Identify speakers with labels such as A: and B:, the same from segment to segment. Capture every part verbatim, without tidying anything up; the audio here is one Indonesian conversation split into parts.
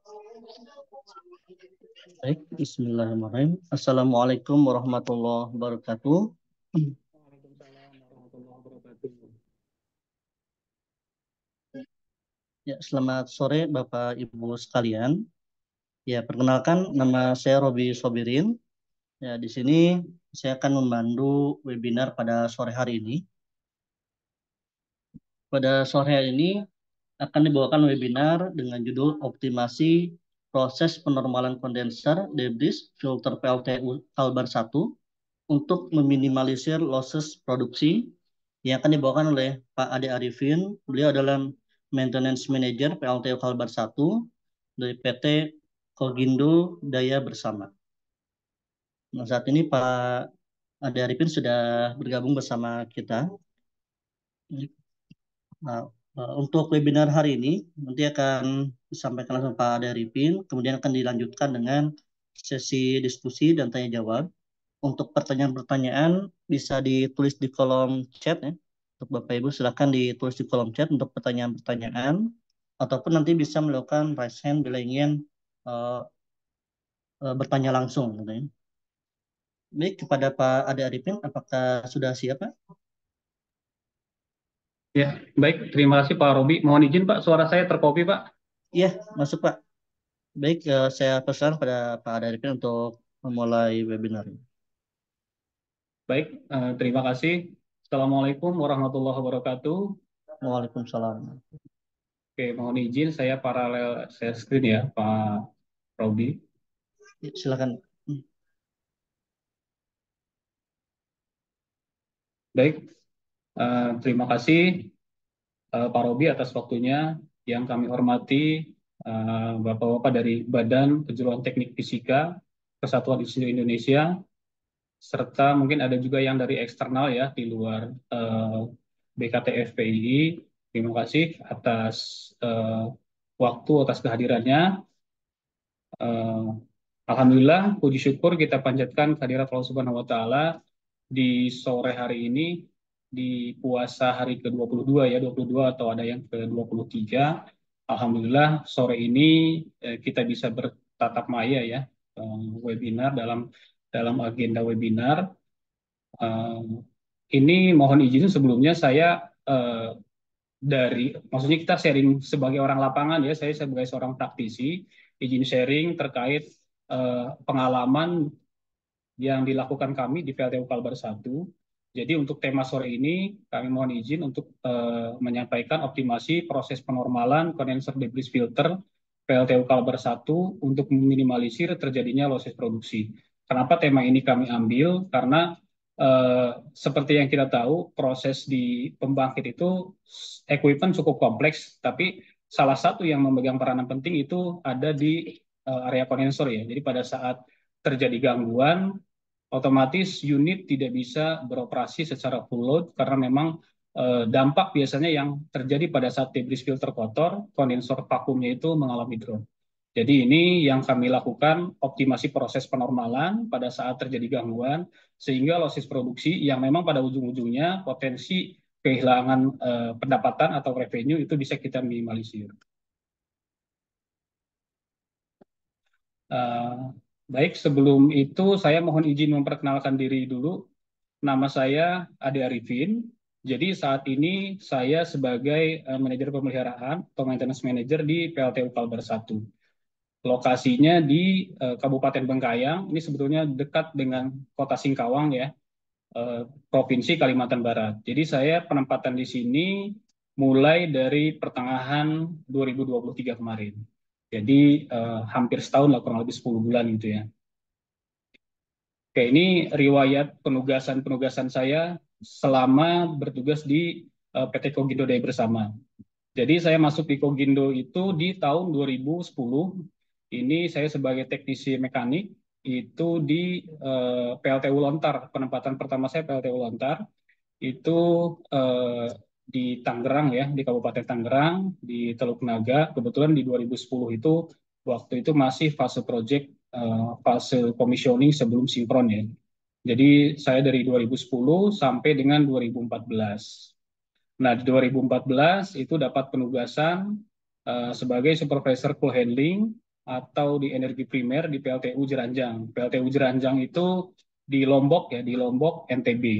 A: Baik, Bismillahirrahmanirrahim. Assalamualaikum warahmatullahi wabarakatuh.
B: Waalaikumsalam warahmatullahi wabarakatuh.
A: Ya, selamat sore Bapak Ibu sekalian. Ya, perkenalkan nama saya Robi Sobirin. Ya, di sini saya akan memandu webinar pada sore hari ini. Pada sore hari ini akan dibawakan webinar dengan judul Optimasi Proses Penormalan Kondenser Debris Filter P L T U Kalbar satu untuk meminimalisir losses produksi yang akan dibawakan oleh Pak Ade Arifin. Beliau adalah Maintenance Manager P L T U Kalbar satu dari P T Kogindo Daya Bersama. Nah, saat ini Pak Ade Arifin sudah bergabung bersama kita. Nah, eh, untuk webinar hari ini nanti akan disampaikan langsung Pak Ade Arifin, kemudian akan dilanjutkan dengan sesi diskusi dan tanya jawab. Untuk pertanyaan-pertanyaan bisa ditulis di kolom chat ya. Untuk Bapak Ibu silakan ditulis di kolom chat untuk pertanyaan-pertanyaan ataupun nanti bisa melakukan raise hand bila ingin eh, eh, bertanya langsung gitu ya. Baik, kepada Pak Ade Arifin, apakah sudah siap, Pak?
B: Ya, baik. Terima kasih Pak Robi. Mohon izin Pak, suara saya terkopi Pak.
A: Iya, masuk Pak. Baik, eh, saya pesan pada Pak Ade Arifin untuk memulai webinar ini.
B: Baik, eh, terima kasih. Assalamualaikum warahmatullahi wabarakatuh.
A: Waalaikumsalam.
B: Oke, mohon izin saya paralel share screen ya Pak Robi.
A: Ya, silakan. Hmm.
B: Baik, eh, terima kasih eh, Pak Robi atas waktunya. Yang kami hormati eh, Bapak-Bapak dari Badan Kejuruan Teknik Fisika Kesatuan Institut Indonesia, serta mungkin ada juga yang dari eksternal ya di luar eh, B K T F P I I. Terima kasih atas eh, waktu, atas kehadirannya. Eh, Alhamdulillah, puji syukur kita panjatkan kehadirat Allah Subhanahu wa Ta'ala di sore hari ini, di puasa hari ke dua puluh dua ya, dua puluh dua atau ada yang ke dua puluh tiga. Alhamdulillah, sore ini eh, kita bisa bertatap maya ya, eh, webinar dalam dalam agenda webinar. Eh, ini mohon izin sebelumnya saya eh, dari, maksudnya kita sharing sebagai orang lapangan ya, saya sebagai seorang praktisi, izin sharing terkait eh, pengalaman yang dilakukan kami di P L T U Kalbar satu. Jadi untuk tema sore ini kami mohon izin untuk eh, menyampaikan optimasi proses penormalan condenser debris filter P L T U Kalbar satu untuk meminimalisir terjadinya losses produksi. Kenapa tema ini kami ambil? Karena eh, seperti yang kita tahu, proses di pembangkit itu equipment cukup kompleks, tapi salah satu yang memegang peranan penting itu ada di eh, area kondensor ya. Jadi pada saat terjadi gangguan, otomatis unit tidak bisa beroperasi secara full load karena memang eh, dampak biasanya yang terjadi pada saat debris filter kotor, kondensor vakumnya itu mengalami drop. Jadi ini yang kami lakukan optimasi proses penormalan pada saat terjadi gangguan sehingga losses produksi yang memang pada ujung-ujungnya potensi kehilangan eh, pendapatan atau revenue itu bisa kita minimalisir. Eh, Baik, sebelum itu saya mohon izin memperkenalkan diri dulu. Nama saya Ade Arifin. Jadi saat ini saya sebagai eh, manajer pemeliharaan atau maintenance manager di P L T U Kalbar satu. Lokasinya di eh, Kabupaten Bengkayang. Ini sebetulnya dekat dengan Kota Singkawang ya, eh, Provinsi Kalimantan Barat. Jadi saya penempatan di sini mulai dari pertengahan dua ribu dua puluh tiga kemarin. Jadi eh, hampir setahun lah, kurang lebih sepuluh bulan gitu ya. Oke, ini riwayat penugasan-penugasan saya selama bertugas di eh, P T Kogindo Daya Bersama. Jadi saya masuk di Kogindo itu di tahun dua ribu sepuluh. Ini saya sebagai teknisi mekanik itu di eh, P L T U Lontar. Penempatan pertama saya P L T U Lontar itu eh, di Tangerang ya, di Kabupaten Tangerang, di Teluk Naga. Kebetulan di dua ribu sepuluh itu waktu itu masih fase project, eh, fase commissioning sebelum sinkron ya. Jadi saya dari dua ribu sepuluh sampai dengan dua ribu empat belas. Nah, di dua ribu empat belas itu dapat penugasan uh, sebagai supervisor cool handling. atau di energi primer di P L T U Jeranjang. P L T U Jeranjang itu di Lombok ya, di Lombok N T B.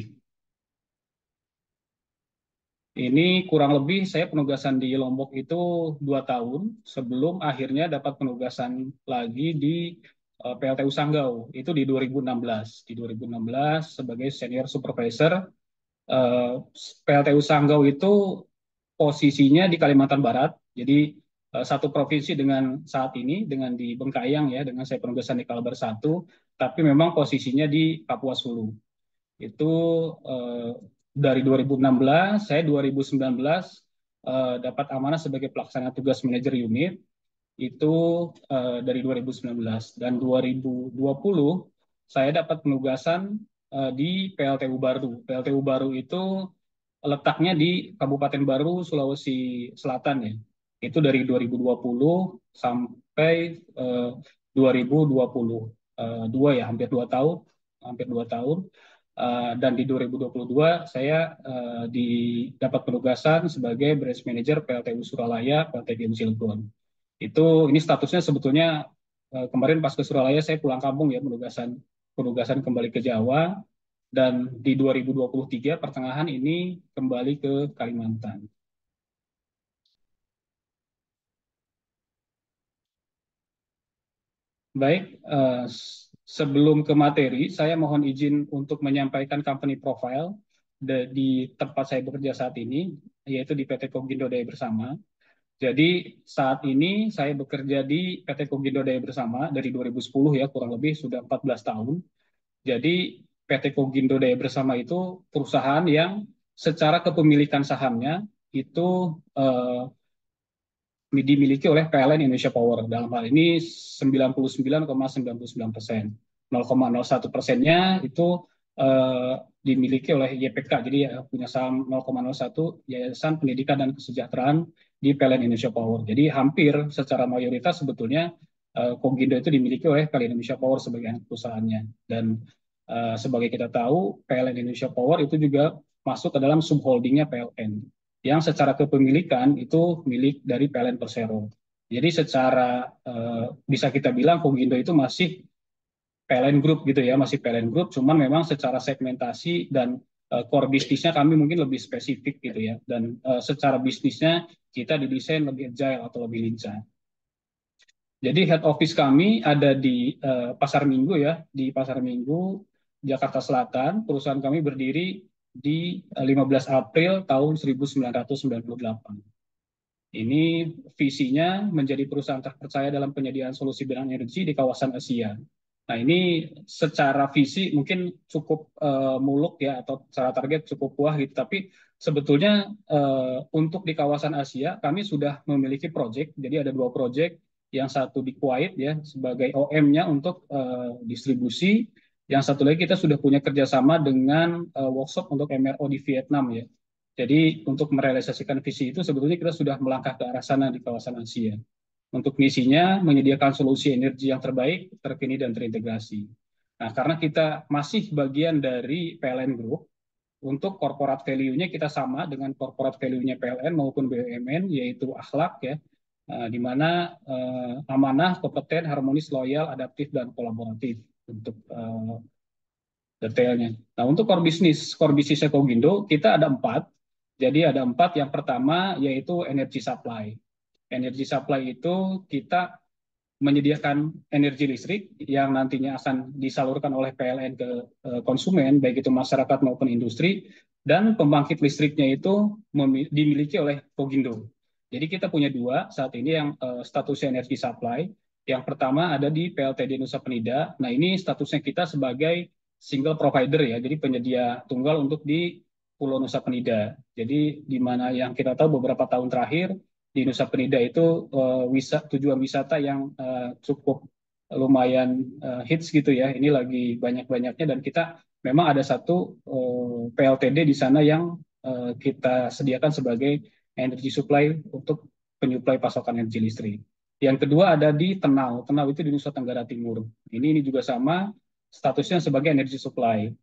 B: Ini kurang lebih saya penugasan di Lombok itu dua tahun sebelum akhirnya dapat penugasan lagi di uh, P L T U Sanggau. Itu di dua ribu enam belas. Di dua ribu enam belas sebagai senior supervisor. Uh, P L T U Sanggau itu posisinya di Kalimantan Barat. Jadi uh, satu provinsi dengan saat ini, dengan di Bengkayang ya, dengan saya penugasan di Kalbar satu, tapi memang posisinya di Kapuas Hulu. Itu eh, dari dua ribu enam belas, saya dua ribu sembilan belas eh, dapat amanah sebagai pelaksana tugas manajer unit, itu eh, dari dua ribu sembilan belas. Dan dua ribu dua puluh saya dapat penugasan eh, di P L T U Baru. P L T U Baru itu letaknya di Kabupaten Baru, Sulawesi Selatan ya. Itu dari dua ribu dua puluh sampai eh, dua ribu dua puluh dua ya, hampir dua tahun, hampir dua tahun. Uh, dan di dua ribu dua puluh dua saya uh, didapat penugasan sebagai branch manager P L T U Suralaya, P L T G M Cilegon. Itu ini statusnya sebetulnya uh, kemarin pas ke Suralaya saya pulang kampung ya, penugasan penugasan kembali ke Jawa, dan di dua ribu dua puluh tiga pertengahan ini kembali ke Kalimantan. Baik, uh, sebelum ke materi, saya mohon izin untuk menyampaikan company profile di tempat saya bekerja saat ini, yaitu di P T Kogindo Daya Bersama. Jadi saat ini saya bekerja di P T Kogindo Daya Bersama dari dua ribu sepuluh ya, kurang lebih sudah empat belas tahun. Jadi P T Kogindo Daya Bersama itu perusahaan yang secara kepemilikan sahamnya itu eh, dimiliki oleh P L N Indonesia Power. Dalam hal ini sembilan puluh sembilan koma sembilan puluh sembilan persen. nol koma nol satu persennya itu eh, dimiliki oleh Y P K. Jadi ya, punya saham nol koma nol satu Yayasan Pendidikan dan Kesejahteraan di P L N Indonesia Power. Jadi hampir secara mayoritas sebetulnya eh, Kogindo itu dimiliki oleh P L N Indonesia Power sebagai anak perusahaannya. Dan eh, sebagai kita tahu, P L N Indonesia Power itu juga masuk ke dalam subholdingnya P L N yang secara kepemilikan itu milik dari P L N Persero. Jadi secara eh, bisa kita bilang Kogindo itu masih P L N Group gitu ya, masih P L N Group, cuman memang secara segmentasi dan eh, core bisnisnya kami mungkin lebih spesifik gitu ya, dan eh, secara bisnisnya kita didesain lebih agile atau lebih lincah. Jadi head office kami ada di uh, Pasar Minggu ya, di Pasar Minggu, Jakarta Selatan. Perusahaan kami berdiri di uh, lima belas April tahun seribu sembilan ratus sembilan puluh delapan. Ini visinya menjadi perusahaan terpercaya dalam penyediaan solusi bidang energi di kawasan Asia. Nah ini secara visi mungkin cukup uh, muluk ya, atau secara target cukup wah gitu, tapi sebetulnya uh, untuk di kawasan Asia kami sudah memiliki proyek, jadi ada dua proyek, yang satu di Kuwait ya sebagai O M-nya untuk uh, distribusi, yang satu lagi kita sudah punya kerjasama dengan uh, workshop untuk M R O di Vietnam ya. Jadi untuk merealisasikan visi itu sebetulnya kita sudah melangkah ke arah sana di kawasan Asia. Untuk misinya menyediakan solusi energi yang terbaik, terkini, dan terintegrasi. Nah, karena kita masih bagian dari P L N Group, untuk corporate value-nya kita sama dengan corporate value-nya P L N maupun B U M N, yaitu akhlak ya, di mana eh, amanah, kompeten, harmonis, loyal, adaptif, dan kolaboratif untuk eh, detailnya. Nah, untuk core bisnis, core bisnisnya Kogindo, kita ada empat. Jadi ada empat. Yang pertama yaitu energi supply. Energi supply itu kita menyediakan energi listrik yang nantinya akan disalurkan oleh P L N ke eh, konsumen, baik itu masyarakat maupun industri, dan pembangkit listriknya itu dimiliki oleh Kogindo. Jadi kita punya dua saat ini yang uh, statusnya energi supply. Yang pertama ada di P L T D Nusa Penida. Nah ini statusnya kita sebagai single provider ya, jadi penyedia tunggal untuk di Pulau Nusa Penida. Jadi di mana yang kita tahu beberapa tahun terakhir di Nusa Penida itu uh, wisata, tujuan wisata yang uh, cukup lumayan uh, hits gitu ya. Ini lagi banyak-banyaknya, dan kita memang ada satu uh, P L T D di sana yang uh, kita sediakan sebagai energi supply untuk penyuplai pasokan energi listrik. Yang kedua ada di Tenau. Tenau itu di Nusa Tenggara Timur. Ini ini juga sama statusnya sebagai energi supply.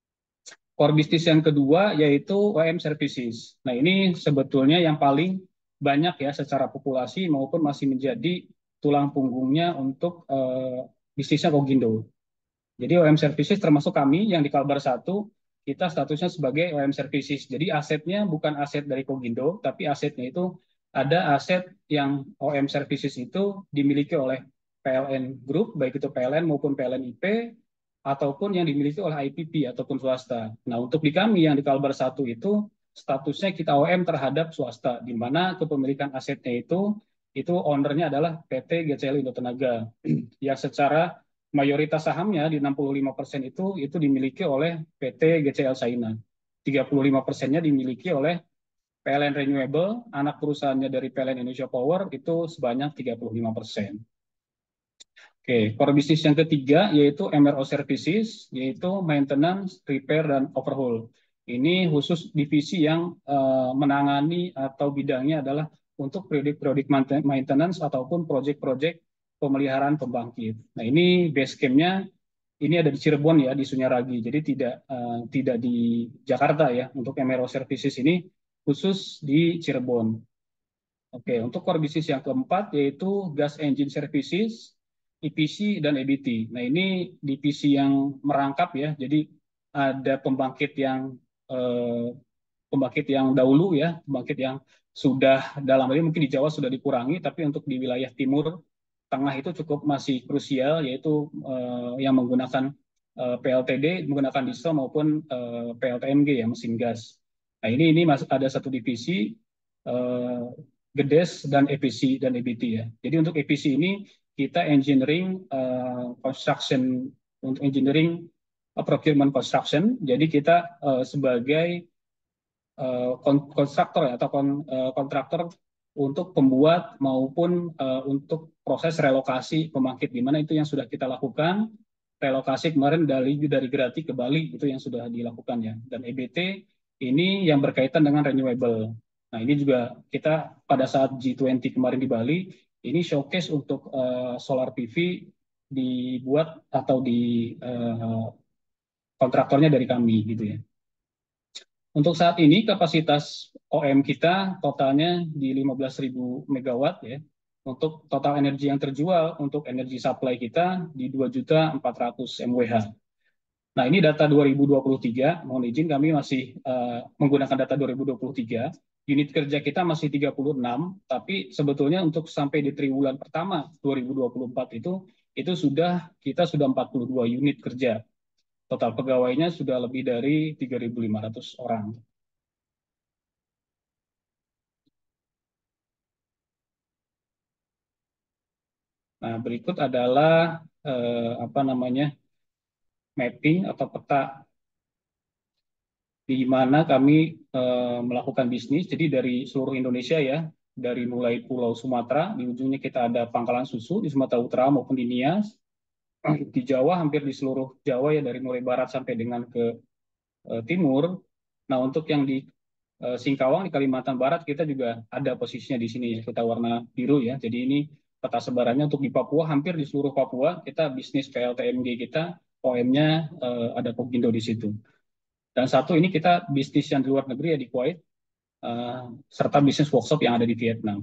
B: Core bisnis yang kedua yaitu O E M Services. Nah ini sebetulnya yang paling banyak ya secara populasi maupun masih menjadi tulang punggungnya untuk uh, bisnisnya Kogindo. Jadi O M Services termasuk kami yang di Kalbar satu, kita statusnya sebagai O M Services. Jadi asetnya bukan aset dari Kogindo, tapi asetnya itu ada aset yang O M Services itu dimiliki oleh P L N Group, baik itu P L N maupun P L N I P, ataupun yang dimiliki oleh I P P ataupun swasta. Nah, untuk di kami yang di Kalbar satu itu, statusnya kita O M terhadap swasta, di mana kepemilikan asetnya itu, itu ownernya adalah P T G C L Indo Tenaga, yang secara mayoritas sahamnya di enam puluh lima persen itu itu dimiliki oleh P T G C L China. tiga puluh lima persennya dimiliki oleh P L N Renewable, anak perusahaannya dari P L N Indonesia Power itu sebanyak tiga puluh lima persen. Oke, core bisnis yang ketiga yaitu M R O Services, yaitu maintenance, repair, dan overhaul. Ini khusus divisi yang uh, menangani atau bidangnya adalah untuk proyek-proyek maintenance ataupun proyek-proyek pemeliharaan pembangkit. Nah, ini base camp-nya ini ada di Cirebon ya, di Sunyaragi. Jadi tidak uh, tidak di Jakarta ya. Untuk M R O Services ini khusus di Cirebon. Oke, untuk core bisnis yang keempat yaitu Gas Engine Services, E P C, dan E B T. Nah, ini divisi yang merangkap ya. Jadi ada pembangkit yang eh, pembangkit yang dahulu ya, pembangkit yang sudah dalam ini mungkin di Jawa sudah dikurangi, tapi untuk di wilayah timur tengah itu cukup masih krusial, yaitu eh, yang menggunakan eh, P L T D, menggunakan diesel maupun eh, P L T M G ya, mesin gas. Nah, ini ini masih ada satu divisi eh, Gedes dan E P C dan E B T ya. Jadi untuk E P C ini kita engineering uh, construction, untuk engineering uh, procurement construction. Jadi kita uh, sebagai uh, kontraktor ya, atau kon, uh, kontraktor untuk pembuat maupun uh, untuk proses relokasi pembangkit, di mana itu yang sudah kita lakukan. Relokasi kemarin dari dari Grati ke Bali itu yang sudah dilakukan ya. Dan E B T ini yang berkaitan dengan renewable. Nah, ini juga kita pada saat G dua puluh kemarin di Bali, ini showcase untuk uh, solar P V dibuat atau di uh, kontraktornya dari kami gitu ya. Untuk saat ini kapasitas O M kita totalnya di lima belas ribu megawatt ya. Untuk total energi yang terjual untuk energi supply kita di dua juta empat ratus M W H. Nah, ini data dua ribu dua puluh tiga, mohon izin kami masih uh, menggunakan data dua ribu dua puluh tiga. Unit kerja kita masih tiga puluh enam, tapi sebetulnya untuk sampai di triwulan pertama dua ribu dua puluh empat itu itu sudah kita sudah empat puluh dua unit kerja. Total pegawainya sudah lebih dari tiga ribu lima ratus orang. Nah, berikut adalah eh, apa namanya mapping atau peta di mana kami eh, melakukan bisnis. Jadi dari seluruh Indonesia ya, dari mulai Pulau Sumatera, di ujungnya kita ada Pangkalan Susu di Sumatera Utara maupun di Nias. Di Jawa hampir di seluruh Jawa ya, dari mulai barat sampai dengan ke eh, timur. Nah, untuk yang di eh, Singkawang di Kalimantan Barat kita juga ada posisinya di sini ya, kita warna biru ya. Jadi ini peta sebarannya untuk di Papua, hampir di seluruh Papua kita bisnis P L T M G kita O M-nya eh, ada Pogindo di situ. Dan satu ini kita bisnis yang di luar negeri ya, di Kuwait, eh, serta bisnis workshop yang ada di Vietnam.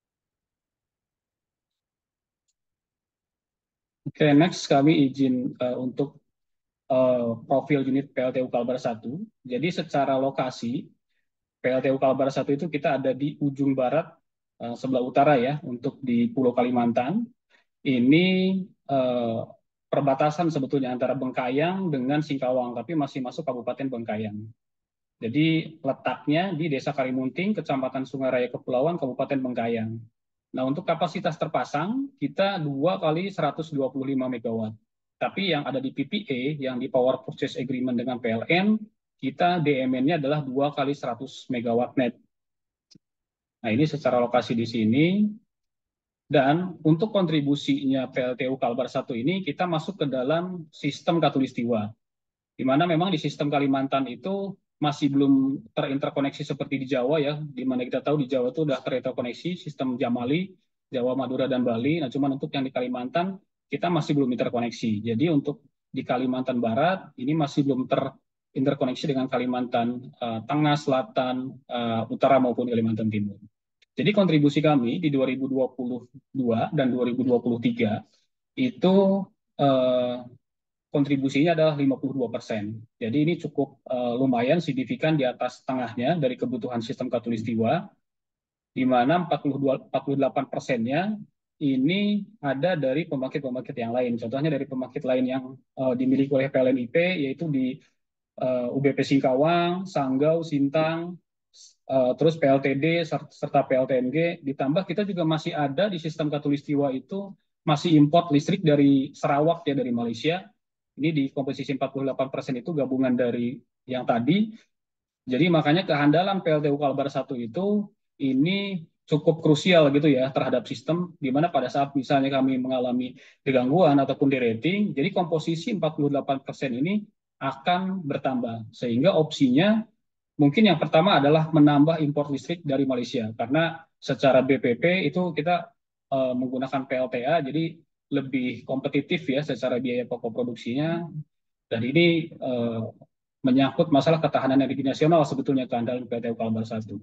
B: Oke, okay, next kami izin uh, untuk uh, profil unit P L T U Kalbar satu. Jadi secara lokasi, P L T U Kalbar satu itu kita ada di ujung barat uh, sebelah utara ya, untuk di Pulau Kalimantan. Ini uh, perbatasan sebetulnya antara Bengkayang dengan Singkawang, tapi masih masuk Kabupaten Bengkayang. Jadi letaknya di Desa Karimunting, Kecamatan Sungai Raya Kepulauan, Kabupaten Bengkayang. Nah, untuk kapasitas terpasang kita dua kali seratus dua puluh lima megawatt. Tapi yang ada di P P A, yang di Power Purchase Agreement dengan P L N, kita D M N-nya adalah dua kali seratus megawatt net. Nah, ini secara lokasi di sini. Dan untuk kontribusinya P L T U Kalbar satu ini, kita masuk ke dalam sistem Katulistiwa. Di mana memang di sistem Kalimantan itu masih belum terinterkoneksi seperti di Jawa ya, di mana kita tahu di Jawa itu sudah terinterkoneksi sistem Jamali, Jawa, Madura, dan Bali. Nah, cuman untuk yang di Kalimantan kita masih belum interkoneksi. Jadi untuk di Kalimantan Barat ini masih belum terinterkoneksi dengan Kalimantan uh, Tengah, Selatan, uh, Utara maupun Kalimantan Timur. Jadi kontribusi kami di dua ribu dua puluh dua dan dua ribu dua puluh tiga itu eh, kontribusinya adalah lima puluh dua persen. Jadi ini cukup eh, lumayan signifikan di atas tengahnya dari kebutuhan sistem Katulistiwa, di mana empat puluh dua, empat puluh delapan persennya ini ada dari pembangkit-pembangkit yang lain. Contohnya dari pembangkit lain yang uh, dimiliki oleh P L N I P, yaitu di uh, U B P Singkawang, Sanggau, Sintang, uh, terus P L T D, serta P L T N G. Ditambah kita juga masih ada di sistem Katulistiwa itu masih import listrik dari Sarawak, ya, dari Malaysia. Ini di komposisi empat puluh delapan persen itu gabungan dari yang tadi. Jadi makanya kehandalan P L T U Kalbar satu itu ini cukup krusial gitu ya terhadap sistem, di mana pada saat misalnya kami mengalami kegangguan ataupun derating, jadi komposisi empat puluh delapan persen ini akan bertambah. Sehingga opsinya mungkin yang pertama adalah menambah impor listrik dari Malaysia, karena secara B P P itu kita uh, menggunakan P L T A, jadi lebih kompetitif ya secara biaya pokok produksinya, dan ini uh, menyangkut masalah ketahanan energi nasional sebetulnya keandalan P L T U Kalbar satu.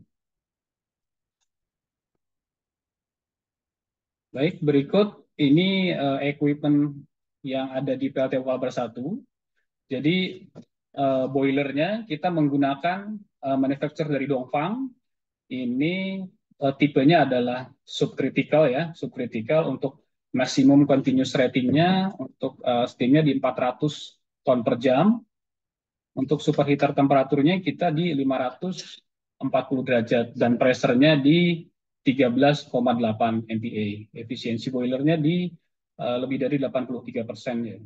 B: Baik, berikut ini uh, equipment yang ada di P L T U Kalbar satu. Jadi uh, boilernya kita menggunakan uh, manufacturer dari Dongfang. Ini uh, tipenya adalah subcritical ya, subcritical untuk maksimum continuous ratingnya untuk uh, steamnya di empat ratus ton per jam. Untuk superheater temperaturnya kita di lima ratus empat puluh derajat dan pressure-nya di tiga belas koma delapan M P A. Efisiensi boilernya di uh, lebih dari delapan puluh tiga persen ya.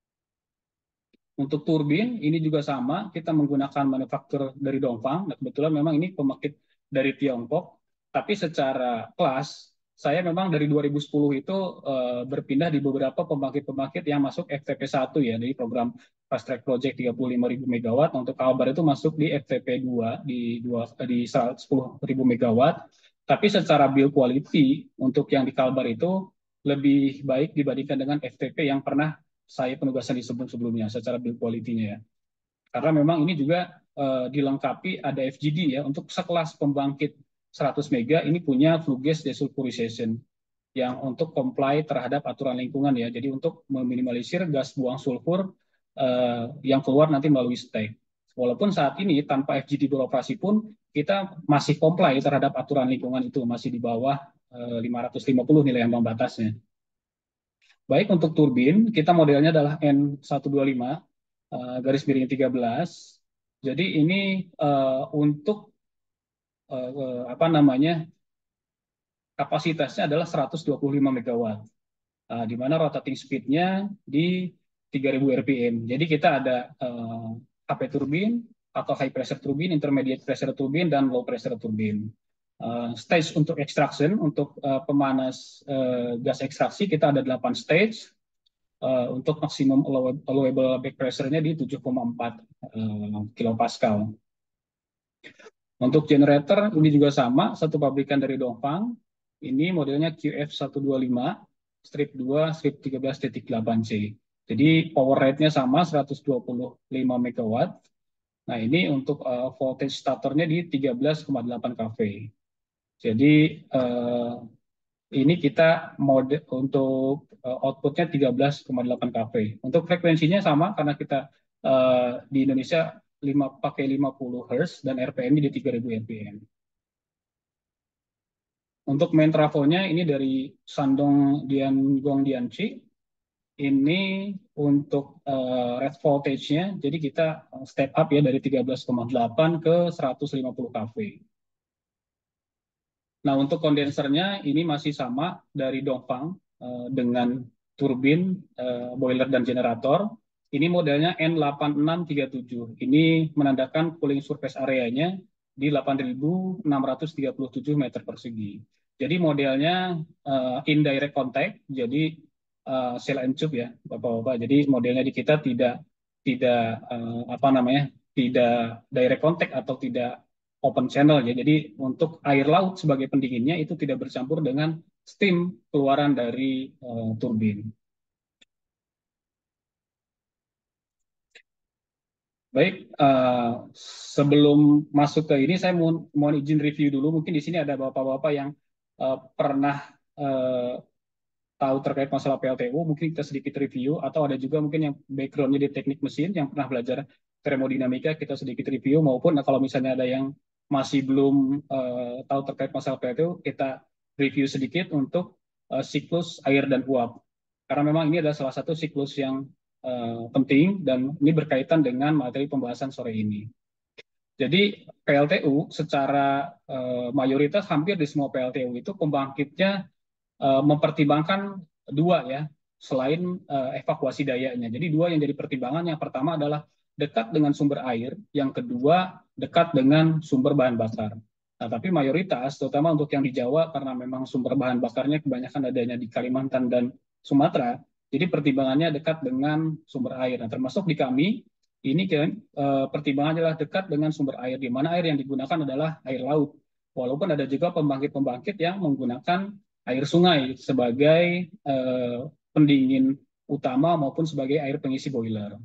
B: Untuk turbin ini juga sama, kita menggunakan manufaktur dari Dongfang. Nah, kebetulan memang ini pembangkit dari Tiongkok, tapi secara kelas saya memang dari dua ribu sepuluh itu uh, berpindah di beberapa pembangkit-pembangkit yang masuk F T P satu ya, dari program Fast Track Project tiga puluh lima ribu megawatt. Untuk Kalbar itu masuk di F T P dua di dua di sepuluh ribu megawatt. Tapi secara build quality untuk yang di Kalbar itu lebih baik dibandingkan dengan F T P yang pernah saya penugasan di sebelum-sebelumnya secara build quality-nya ya. Karena memang ini juga uh, dilengkapi ada F G D ya, untuk sekelas pembangkit seratus mega ini punya flue gas desulfurization yang untuk comply terhadap aturan lingkungan ya. Jadi untuk meminimalisir gas buang sulfur uh, yang keluar nanti melalui stack. Walaupun saat ini tanpa F G D beroperasi pun kita masih comply terhadap aturan lingkungan itu, masih di bawah uh, lima ratus lima puluh nilai ambang batasnya. Baik, untuk turbin, kita modelnya adalah N seratus dua puluh lima uh, garis miring tiga belas. Jadi ini uh, untuk uh, apa namanya kapasitasnya adalah seratus dua puluh lima megawatt, uh, di mana rotating speed-nya di tiga ribu R P M. Jadi kita ada uh, H P turbin atau high pressure turbin, intermediate pressure turbin, dan low pressure turbin. Uh, stage untuk extraction, untuk uh, pemanas uh, gas ekstraksi kita ada delapan stage. Uh, untuk maksimum allowable back pressure-nya di tujuh koma empat uh, kilopascal. Untuk generator ini juga sama, satu pabrikan dari Dongfang. Ini modelnya Q F seratus dua puluh lima strip dua strip tiga belas titik delapan C. Jadi power rate-nya sama seratus dua puluh lima megawatt. Nah, ini untuk uh, voltage statornya di tiga belas koma delapan kV. Jadi uh, ini kita mode untuk uh, outputnya tiga belas koma delapan kV. Untuk frekuensinya sama karena kita uh, di Indonesia lima, pakai lima puluh hertz dan R P M-nya di tiga ribu R P M. Untuk main trafonya ini dari Shandong Diangong Dianchi. Ini untuk uh, rate voltage-nya, jadi kita step up ya dari tiga belas koma delapan ke seratus lima puluh kV. Nah, untuk kondensernya ini masih sama dari Dongfang uh, dengan turbin, uh, boiler, dan generator. Ini modelnya N delapan enam tiga tujuh. Ini menandakan cooling surface area-nya di delapan ribu enam ratus tiga puluh tujuh meter persegi. Jadi modelnya uh, indirect contact, jadi uh, cell and tube ya, Bapak-bapak. Jadi modelnya di kita tidak tidak uh, apa namanya? tidak direct contact atau tidak open channel ya. Jadi untuk air laut sebagai pendinginnya itu tidak bercampur dengan steam keluaran dari uh, turbin. Baik, uh, sebelum masuk ke ini saya mau mohon izin review dulu. Mungkin di sini ada bapak-bapak yang uh, pernah uh, tahu terkait masalah P L T U, mungkin kita sedikit review, atau ada juga mungkin yang background-nya di teknik mesin, yang pernah belajar termodinamika, kita sedikit review, maupun nah, kalau misalnya ada yang masih belum uh, tahu terkait masalah P L T U, kita review sedikit untuk uh, siklus air dan uap. Karena memang ini adalah salah satu siklus yang uh, penting, dan ini berkaitan dengan materi pembahasan sore ini. Jadi P L T U secara uh, mayoritas hampir di semua P L T U itu pembangkitnya uh, mempertimbangkan dua ya, selain uh, evakuasi dayanya. Jadi dua yang jadi pertimbangan. Yang pertama adalah dekat dengan sumber air, yang kedua dekat dengan sumber bahan bakar. Nah, tapi mayoritas, terutama untuk yang di Jawa, karena memang sumber bahan bakarnya kebanyakan adanya di Kalimantan dan Sumatera, jadi pertimbangannya dekat dengan sumber air. Nah, termasuk di kami, ini kan eh, pertimbangannya adalah dekat dengan sumber air, di mana air yang digunakan adalah air laut. Walaupun ada juga pembangkit-pembangkit yang menggunakan air sungai sebagai eh, pendingin utama maupun sebagai air pengisi boiler.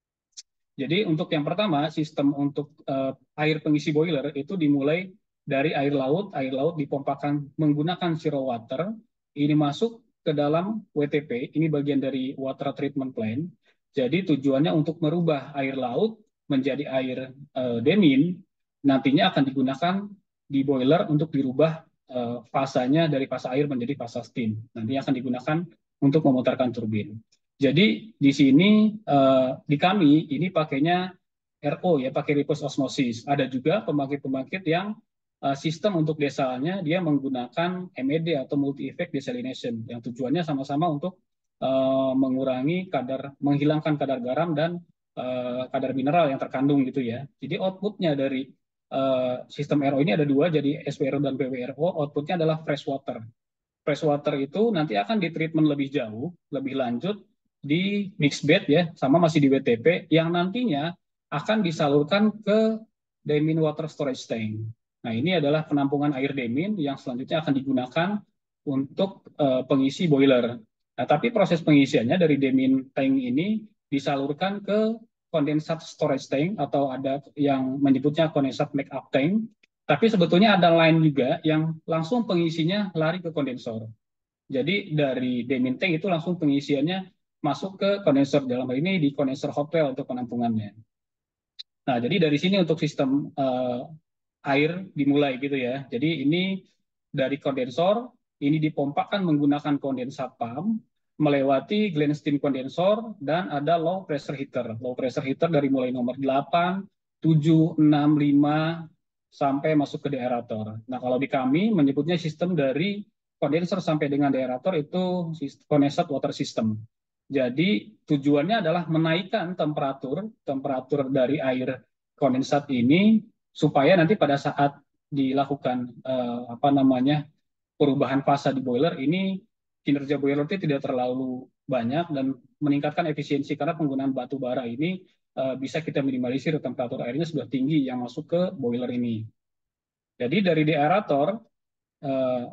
B: Jadi untuk yang pertama, sistem untuk eh, air pengisi boiler itu dimulai dari air laut. Air laut dipompakan menggunakan zero water. Ini masuk ke dalam W T P. Ini bagian dari water treatment plant. Jadi tujuannya untuk merubah air laut menjadi air eh, demin. Nantinya akan digunakan di boiler untuk dirubah eh, fasanya dari fasa air menjadi fasa steam. Nantinya akan digunakan untuk memutarkan turbin. Jadi di sini eh, di kami ini pakainya R O ya, pakai reverse osmosis. Ada juga pembangkit-pembangkit yang eh, sistem untuk desalnya dia menggunakan M E D atau multi effect desalination, yang tujuannya sama-sama untuk eh, mengurangi kadar, menghilangkan kadar garam dan eh, kadar mineral yang terkandung gitu ya. Jadi outputnya dari eh, sistem R O ini ada dua, jadi S W R O dan P W R O. Outputnya adalah fresh water. Fresh water itu nanti akan ditreatment lebih jauh, lebih lanjut di mixed bed ya, sama masih di W T P, yang nantinya akan disalurkan ke Demin Water Storage Tank. Nah, ini adalah penampungan air Demin yang selanjutnya akan digunakan untuk uh, pengisi boiler. Nah, tapi proses pengisiannya dari Demin Tank ini disalurkan ke kondensat storage tank, atau ada yang menyebutnya kondensat backup tank. Tapi sebetulnya ada line juga yang langsung pengisinya lari ke kondensor. Jadi dari Demin Tank itu langsung pengisiannya masuk ke kondensor, dalam hal ini di kondensor hotel untuk penampungannya. Nah, jadi dari sini untuk sistem uh, air dimulai gitu ya. Jadi ini dari kondensor, ini dipompakan menggunakan kondensat pump, melewati Glen steam kondensor, dan ada low pressure heater. Low pressure heater dari mulai nomor delapan, tujuh, enam, lima, sampai masuk ke deaerator. Nah, kalau di kami menyebutnya sistem dari kondensor sampai dengan deaerator itu kondensat water system. Jadi tujuannya adalah menaikkan temperatur temperatur dari air kondensat ini supaya nanti pada saat dilakukan eh, apa namanya perubahan fasa di boiler ini, kinerja boiler itu tidak terlalu banyak dan meningkatkan efisiensi, karena penggunaan batu bara ini eh, bisa kita minimalisir temperatur airnya sudah tinggi yang masuk ke boiler ini. Jadi dari deaerator, eh,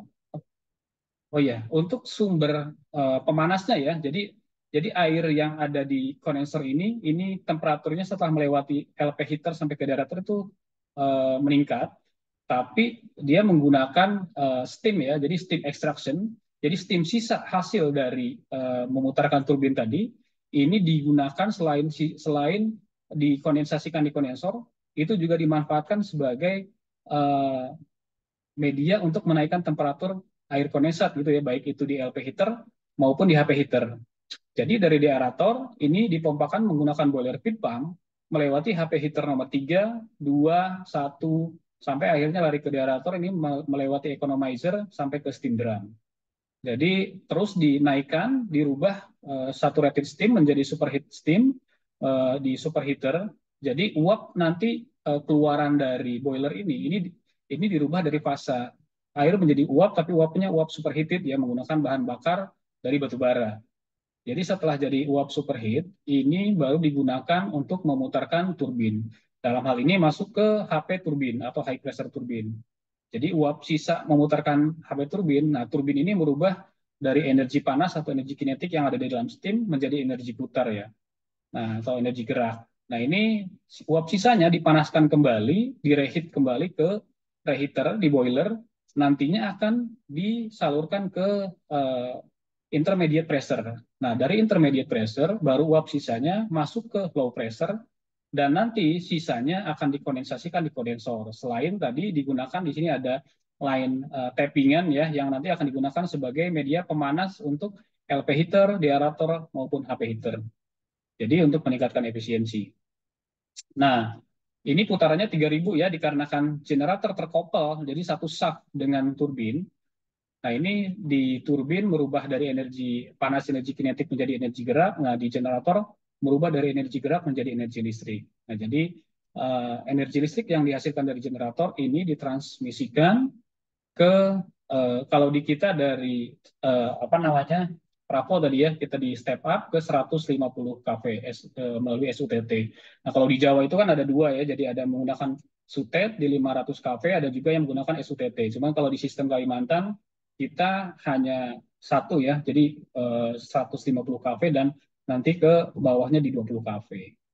B: oh ya, untuk sumber uh, pemanasnya ya, jadi jadi air yang ada di kondensor ini, ini temperaturnya setelah melewati L P heater sampai ke deaerator itu uh, meningkat, tapi dia menggunakan uh, steam ya, jadi steam extraction, jadi steam sisa hasil dari uh, memutarkan turbin tadi, ini digunakan selain selain dikondensasikan di kondensor, itu juga dimanfaatkan sebagai uh, media untuk menaikkan temperatur air kondensat gitu ya, baik itu di L P heater maupun di H P heater. Jadi dari deaerator ini dipompakan menggunakan boiler feed pump melewati H P heater nomor tiga, dua, satu, sampai akhirnya lari ke deaerator ini melewati economizer sampai ke steam drum. Jadi terus dinaikkan, dirubah uh, saturated steam menjadi superheat steam uh, di superheater. Jadi uap nanti uh, keluaran dari boiler ini ini ini dirubah dari fasa air menjadi uap, tapi uapnya uap superheated ya, menggunakan bahan bakar dari batu bara. Jadi setelah jadi uap superheat, ini baru digunakan untuk memutarkan turbin. Dalam hal ini masuk ke H P turbin atau high pressure turbin. Jadi uap sisa memutarkan H P turbin. Nah, turbin ini merubah dari energi panas atau energi kinetik yang ada di dalam steam menjadi energi putar ya. Nah, atau energi gerak. Nah, ini uap sisanya dipanaskan kembali, direheat kembali ke reheater di boiler. nantinya akan disalurkan ke uh, intermediate pressure. Nah, dari intermediate pressure baru uap sisanya masuk ke flow pressure dan nanti sisanya akan dikondensasikan di kondensor. Selain tadi digunakan di sini ada line uh, tappingan ya yang nanti akan digunakan sebagai media pemanas untuk L P heater, deaerator maupun H P heater. Jadi untuk meningkatkan efisiensi. Nah, ini putarannya tiga ribu ya dikarenakan generator terkoppel jadi satu shaft dengan turbin. Nah, ini di turbin merubah dari energi panas energi kinetik menjadi energi gerak. Nah, di generator merubah dari energi gerak menjadi energi listrik. Nah, jadi uh, energi listrik yang dihasilkan dari generator ini ditransmisikan ke uh, kalau di kita dari uh, apa namanya Rapo tadi ya kita di step up ke seratus lima puluh kV S, uh, melalui S U T T. Nah, kalau di Jawa itu kan ada dua ya, jadi ada menggunakan SUTET di lima ratus kV, ada juga yang menggunakan S U T T. Cuman kalau di sistem Kalimantan kita hanya satu ya, jadi uh, seratus lima puluh kV dan nanti ke bawahnya di dua puluh kV.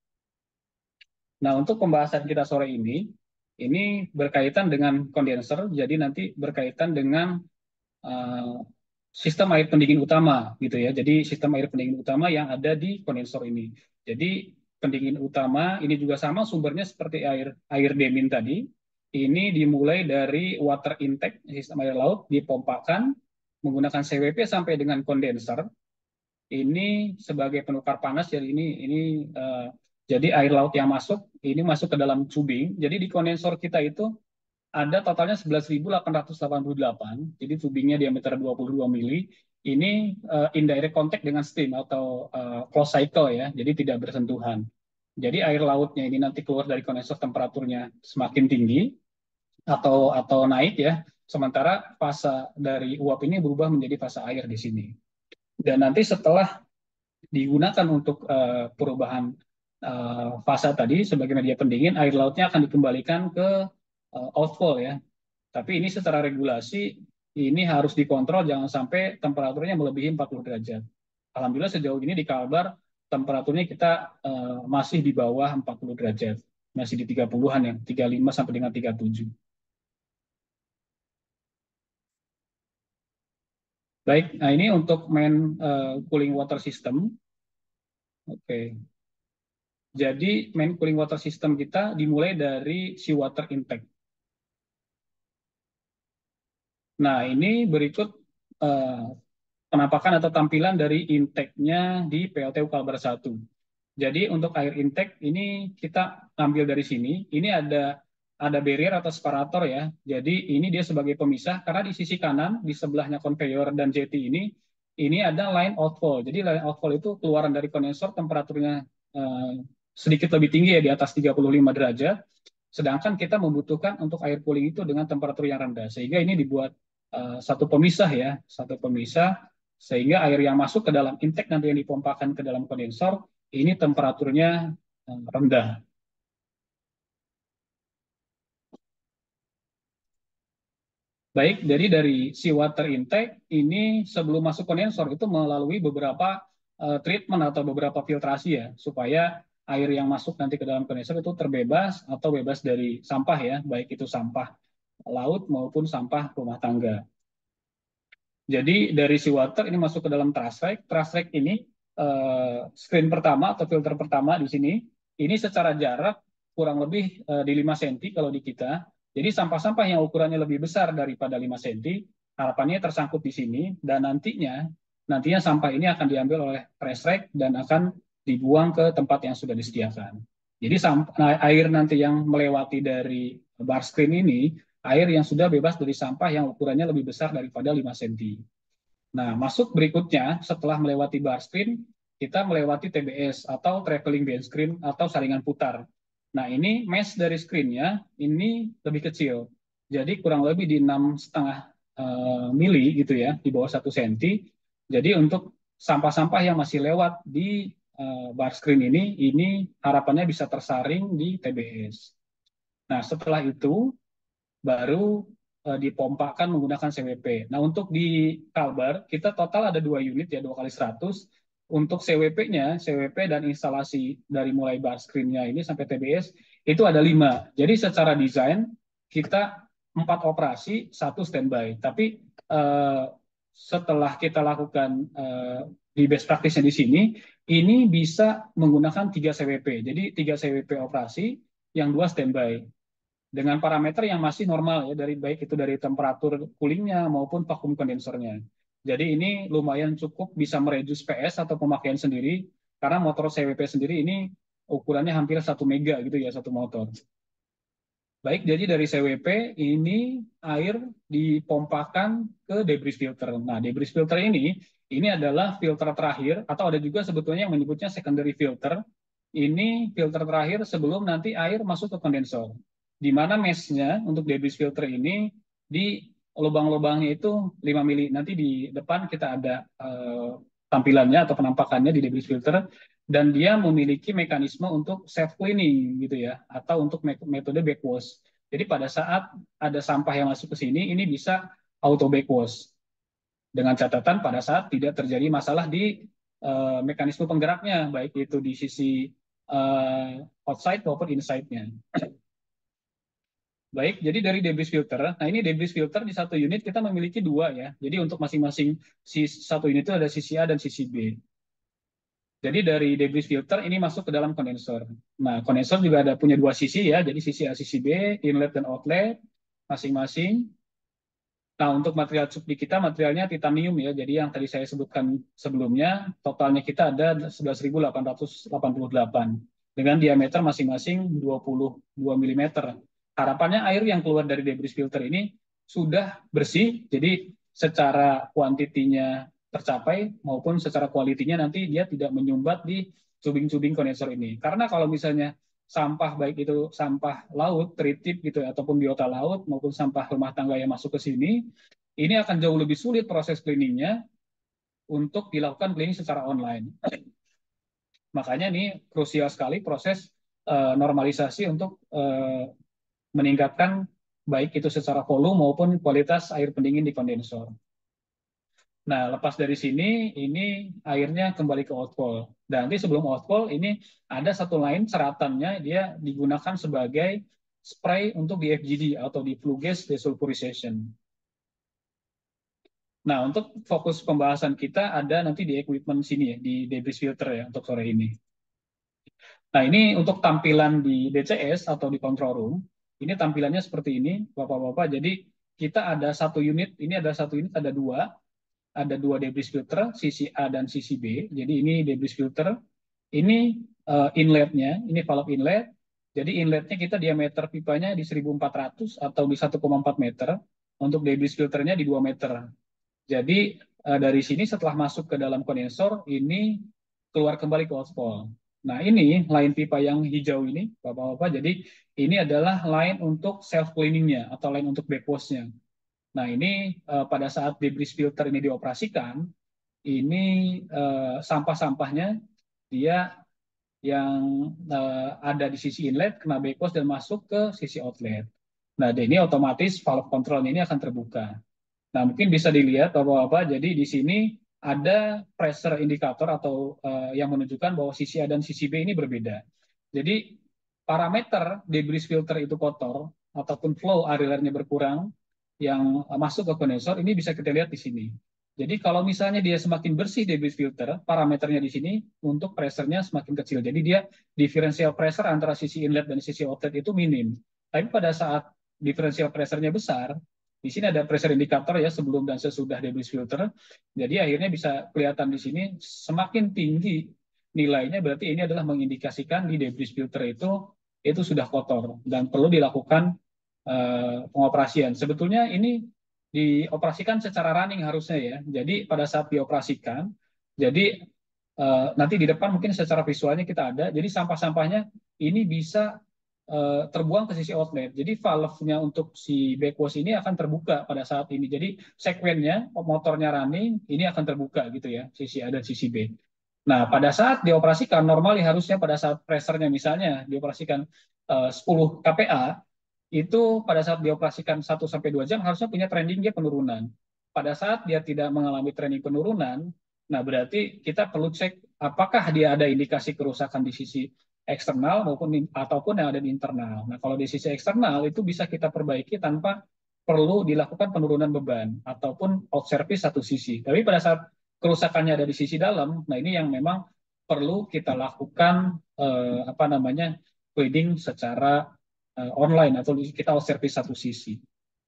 B: Nah, untuk pembahasan kita sore ini, ini berkaitan dengan kondenser, jadi nanti berkaitan dengan uh, sistem air pendingin utama, gitu ya. Jadi sistem air pendingin utama yang ada di kondensor ini. Jadi pendingin utama ini juga sama sumbernya seperti air air demin tadi. Ini dimulai dari water intake sistem air laut dipompakan menggunakan C W P sampai dengan kondenser. Ini sebagai penukar panas, jadi ini ini uh, jadi air laut yang masuk ini masuk ke dalam tubing. Jadi di kondensor kita itu ada totalnya sebelas ribu delapan ratus delapan puluh delapan. Jadi tubingnya diameter dua puluh dua mili. Ini uh, indirect contact dengan steam atau uh, closed cycle ya. Jadi tidak bersentuhan. Jadi air lautnya ini nanti keluar dari kondensor temperaturnya semakin tinggi atau atau naik ya. Sementara fase dari uap ini berubah menjadi fase air di sini. Dan nanti setelah digunakan untuk uh, perubahan uh, fase tadi sebagai media pendingin, air lautnya akan dikembalikan ke uh, outflow ya. Tapi ini secara regulasi ini harus dikontrol jangan sampai temperaturnya melebihi empat puluh derajat. Alhamdulillah sejauh ini di Kalbar temperaturnya kita uh, masih di bawah empat puluh derajat. Masih di tiga puluhan ya, tiga puluh lima sampai dengan tiga puluh tujuh. Baik, nah ini untuk main uh, cooling water system. Oke. Okay. Jadi main cooling water system kita dimulai dari seawater intake. Nah, ini berikut uh, penampakan atau tampilan dari intake-nya di P L T U Kalbar satu. Jadi untuk air intake ini kita ambil dari sini. Ini ada ada barrier atau separator ya. Jadi ini dia sebagai pemisah karena di sisi kanan di sebelahnya conveyor dan jetty ini ini ada line outflow. Jadi line outflow itu keluaran dari kondensor temperaturnya eh, sedikit lebih tinggi ya di atas tiga puluh lima derajat. Sedangkan kita membutuhkan untuk air cooling itu dengan temperatur yang rendah. Sehingga ini dibuat uh, satu pemisah ya, satu pemisah sehingga air yang masuk ke dalam intake nanti yang dipompakan ke dalam kondensor ini temperaturnya uh, rendah. Baik, jadi dari seawater intake ini sebelum masuk kondensor itu melalui beberapa uh, treatment atau beberapa filtrasi ya supaya air yang masuk nanti ke dalam kondensor itu terbebas atau bebas dari sampah ya, baik itu sampah laut maupun sampah rumah tangga. Jadi dari seawater ini masuk ke dalam truss rack. Truss rack ini uh, screen pertama atau filter pertama di sini. Ini secara jarak kurang lebih uh, di lima sentimeter kalau di kita. Jadi sampah-sampah yang ukurannya lebih besar daripada lima sentimeter, harapannya tersangkut di sini dan nantinya nantinya sampah ini akan diambil oleh truss rack dan akan dibuang ke tempat yang sudah disediakan. Jadi nah, air nanti yang melewati dari bar screen ini air yang sudah bebas dari sampah yang ukurannya lebih besar daripada lima sentimeter. Nah, masuk berikutnya setelah melewati bar screen, kita melewati T B S atau traveling band screen atau saringan putar. Nah, ini mesh dari screen-nya ini lebih kecil. Jadi kurang lebih di enam koma lima uh, mili gitu ya, di bawah satu sentimeter. Jadi untuk sampah-sampah yang masih lewat di uh, bar screen ini, ini harapannya bisa tersaring di T B S. Nah, setelah itu baru uh, dipompakan menggunakan C W P. Nah, untuk di Kalbar, kita total ada dua unit ya, dua kali seratus. Untuk C W P-nya, C W P dan instalasi dari mulai bar screen-nya ini sampai T B S, itu ada lima. Jadi secara desain, kita empat operasi, satu standby. Tapi eh, setelah kita lakukan eh, di best practice-nya di sini, ini bisa menggunakan tiga C W P. Jadi tiga C W P operasi, yang dua standby. Dengan parameter yang masih normal ya, dari baik itu dari temperatur coolingnya maupun vakum kondensernya. Jadi ini lumayan cukup bisa mereduce P S atau pemakaian sendiri, karena motor C W P sendiri ini ukurannya hampir satu mega gitu ya, satu motor. Baik, jadi dari C W P ini air dipompakan ke debris filter. Nah, debris filter ini ini adalah filter terakhir, atau ada juga sebetulnya yang menyebutnya secondary filter. Ini filter terakhir sebelum nanti air masuk ke kondensor. Di mana mesh-nya untuk debris filter ini di lubang-lubangnya itu lima mili. Nanti di depan kita ada eh, tampilannya atau penampakannya di debris filter, dan dia memiliki mekanisme untuk self cleaning gitu ya, atau untuk metode backwash. Jadi pada saat ada sampah yang masuk ke sini, ini bisa auto backwash, dengan catatan pada saat tidak terjadi masalah di uh, mekanisme penggeraknya, baik itu di sisi uh, outside maupun inside-nya. Baik, jadi dari debris filter, nah ini debris filter di satu unit kita memiliki dua ya. Jadi untuk masing-masing si satu unit itu ada sisi A dan sisi B. Jadi dari debris filter ini masuk ke dalam kondensor. Nah, kondensor juga ada punya dua sisi ya, jadi sisi A, sisi B, inlet dan outlet masing-masing. Nah, untuk material cup di kita materialnya titanium ya. Jadi yang tadi saya sebutkan sebelumnya, totalnya kita ada sebelas ribu delapan ratus delapan puluh delapan dengan diameter masing-masing dua puluh dua milimeter. Harapannya air yang keluar dari debris filter ini sudah bersih, jadi secara kuantitinya tercapai maupun secara kualitinya nanti dia tidak menyumbat di cubing-cubing kondensor ini. Karena kalau misalnya sampah baik itu sampah laut, tritip gitu ya, ataupun biota laut maupun sampah rumah tangga yang masuk ke sini, ini akan jauh lebih sulit proses cleaningnya untuk dilakukan cleaning secara online. Makanya ini krusial sekali proses uh, normalisasi untuk uh, meningkatkan baik itu secara volume maupun kualitas air pendingin di kondensor. Nah, lepas dari sini, ini airnya kembali ke outfall. Dan nanti sebelum outfall, ini ada satu lain seratannya, dia digunakan sebagai spray untuk di F G D atau di flue gas desulfurization. Nah, untuk fokus pembahasan kita ada nanti di equipment sini ya, di debris filter ya untuk sore ini. Nah, ini untuk tampilan di D C S atau di control room. Ini tampilannya seperti ini, Bapak-bapak. Jadi kita ada satu unit, ini ada satu unit, ada dua. Ada dua debris filter, sisi A dan sisi B. Jadi ini debris filter. Ini uh, inletnya, ini valve inlet. Jadi inletnya kita diameter pipanya di seribu empat ratus atau di satu koma empat meter. Untuk debris filternya di dua meter. Jadi uh, dari sini setelah masuk ke dalam kondensor, ini keluar kembali ke outfall. Nah ini line pipa yang hijau ini, Bapak-bapak. Jadi ini adalah line untuk self cleaningnya atau line untuk backwashnya. Nah, ini uh, pada saat debris filter ini dioperasikan, ini uh, sampah-sampahnya dia yang uh, ada di sisi inlet kena backwash dan masuk ke sisi outlet. Nah, ini otomatis valve controlnya ini akan terbuka. Nah, mungkin bisa dilihat Bapak-bapak, jadi di sini ada pressure indicator atau uh, yang menunjukkan bahwa sisi A dan sisi B ini berbeda. Jadi parameter debris filter itu kotor ataupun flow airnya berkurang, yang masuk ke kondensor ini bisa kita lihat di sini. Jadi kalau misalnya dia semakin bersih debris filter, parameternya di sini untuk pressure-nya semakin kecil. Jadi dia differential pressure antara sisi inlet dan sisi outlet itu minim. Tapi pada saat differential pressure-nya besar, di sini ada pressure indicator ya sebelum dan sesudah debris filter. Jadi akhirnya bisa kelihatan di sini semakin tinggi nilainya, berarti ini adalah mengindikasikan di debris filter itu itu sudah kotor dan perlu dilakukan Uh, pengoperasian. Sebetulnya ini dioperasikan secara running harusnya ya. Jadi pada saat dioperasikan, jadi uh, nanti di depan mungkin secara visualnya kita ada. Jadi sampah-sampahnya ini bisa uh, terbuang ke sisi outlet. Jadi valve-nya untuk si backwash ini akan terbuka pada saat ini. Jadi sekwennya motornya running ini akan terbuka gitu ya, sisi A dan sisi B. Nah, pada saat dioperasikan normal harusnya pada saat pressure-nya misalnya dioperasikan uh, sepuluh K P A, itu pada saat dioperasikan satu sampai dua jam harusnya punya trending dia penurunan. Pada saat dia tidak mengalami trending penurunan, nah berarti kita perlu cek apakah dia ada indikasi kerusakan di sisi eksternal maupun ataupun yang ada di internal. Nah, kalau di sisi eksternal itu bisa kita perbaiki tanpa perlu dilakukan penurunan beban ataupun out service satu sisi. Tapi pada saat kerusakannya ada di sisi dalam, nah ini yang memang perlu kita lakukan eh, apa namanya cleaning secara eh, online atau kita out service satu sisi.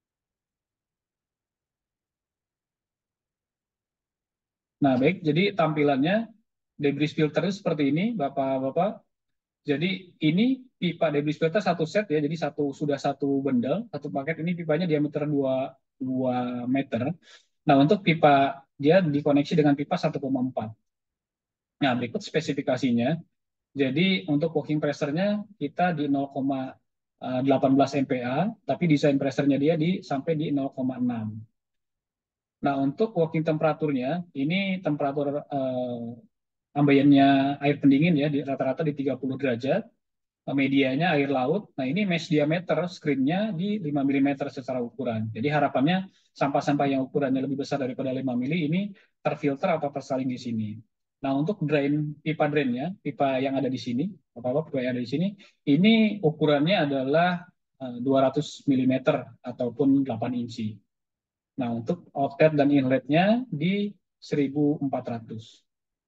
B: Nah, baik, jadi tampilannya debris filter seperti ini, Bapak-bapak. Jadi ini pipa debris filter satu set ya, jadi satu sudah satu bundle, satu paket ini pipanya diameter dua, dua meter. Nah, untuk pipa dia dikoneksi dengan pipa satu koma empat. Nah, berikut spesifikasinya. Jadi untuk working pressure-nya kita di nol koma satu delapan M P A, tapi desain pressure-nya dia di sampai di nol koma enam. Nah, untuk working temperaturnya, ini temperatur eh, ambiennya air pendingin ya, di rata-rata di tiga puluh derajat. Medianya air laut. Nah, ini mesh diameter screen-nya di lima milimeter secara ukuran. Jadi harapannya sampah-sampah yang ukurannya lebih besar daripada lima mili ini terfilter atau tersaling di sini. Nah, untuk drain pipa drainnya, pipa yang ada di sini, apa-apa pipa yang ada di sini, ini ukurannya adalah eh, dua ratus milimeter ataupun delapan inci. Nah, untuk outlet dan inletnya di seribu empat ratus.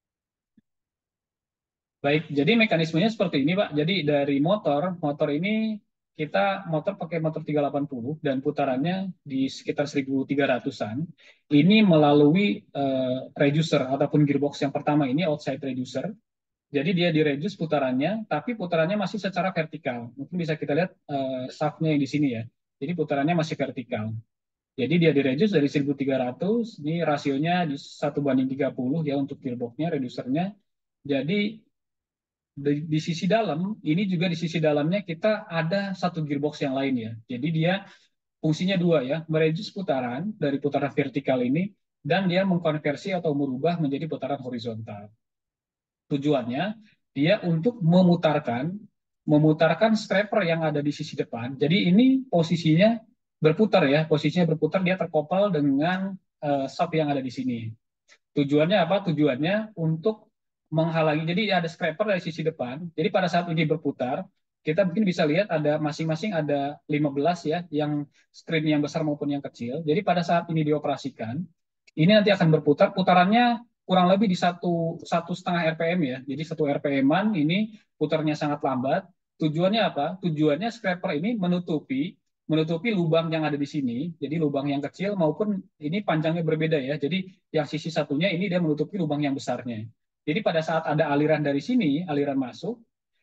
B: Baik, jadi mekanismenya seperti ini, Pak. Jadi dari motor, motor ini kita motor pakai motor tiga delapan nol dan putarannya di sekitar seribu tiga ratusan. Ini melalui uh, reducer ataupun gearbox yang pertama ini outside reducer. Jadi dia direduce putarannya, tapi putarannya masih secara vertikal. Mungkin bisa kita lihat uh, shaft-nya yang di sini ya. Jadi putarannya masih vertikal. Jadi dia direduce dari seribu tiga ratus, ini rasionya di satu banding tiga puluh ya untuk gearbox-nya, reducernya. Jadi di, di sisi dalam, ini juga di sisi dalamnya kita ada satu gearbox yang lain ya. Jadi dia fungsinya dua ya, mereduce putaran dari putaran vertikal ini, dan dia mengkonversi atau merubah menjadi putaran horizontal. Tujuannya, dia untuk memutarkan, memutarkan scraper yang ada di sisi depan. Jadi ini posisinya berputar ya, posisinya berputar, dia terkopal dengan uh, sub yang ada di sini. Tujuannya apa? Tujuannya untuk menghalangi. Jadi ada scraper dari sisi depan. Jadi pada saat ini berputar, kita mungkin bisa lihat ada masing-masing ada lima belas ya, yang screen yang besar maupun yang kecil. Jadi pada saat ini dioperasikan, ini nanti akan berputar. Putarannya kurang lebih di satu satu setengah R P M ya. Jadi satu R P M-an ini putarnya sangat lambat. Tujuannya apa? Tujuannya scraper ini menutupi menutupi lubang yang ada di sini. Jadi lubang yang kecil maupun ini panjangnya berbeda ya. Jadi yang sisi satunya ini dia menutupi lubang yang besarnya. Jadi pada saat ada aliran dari sini, aliran masuk,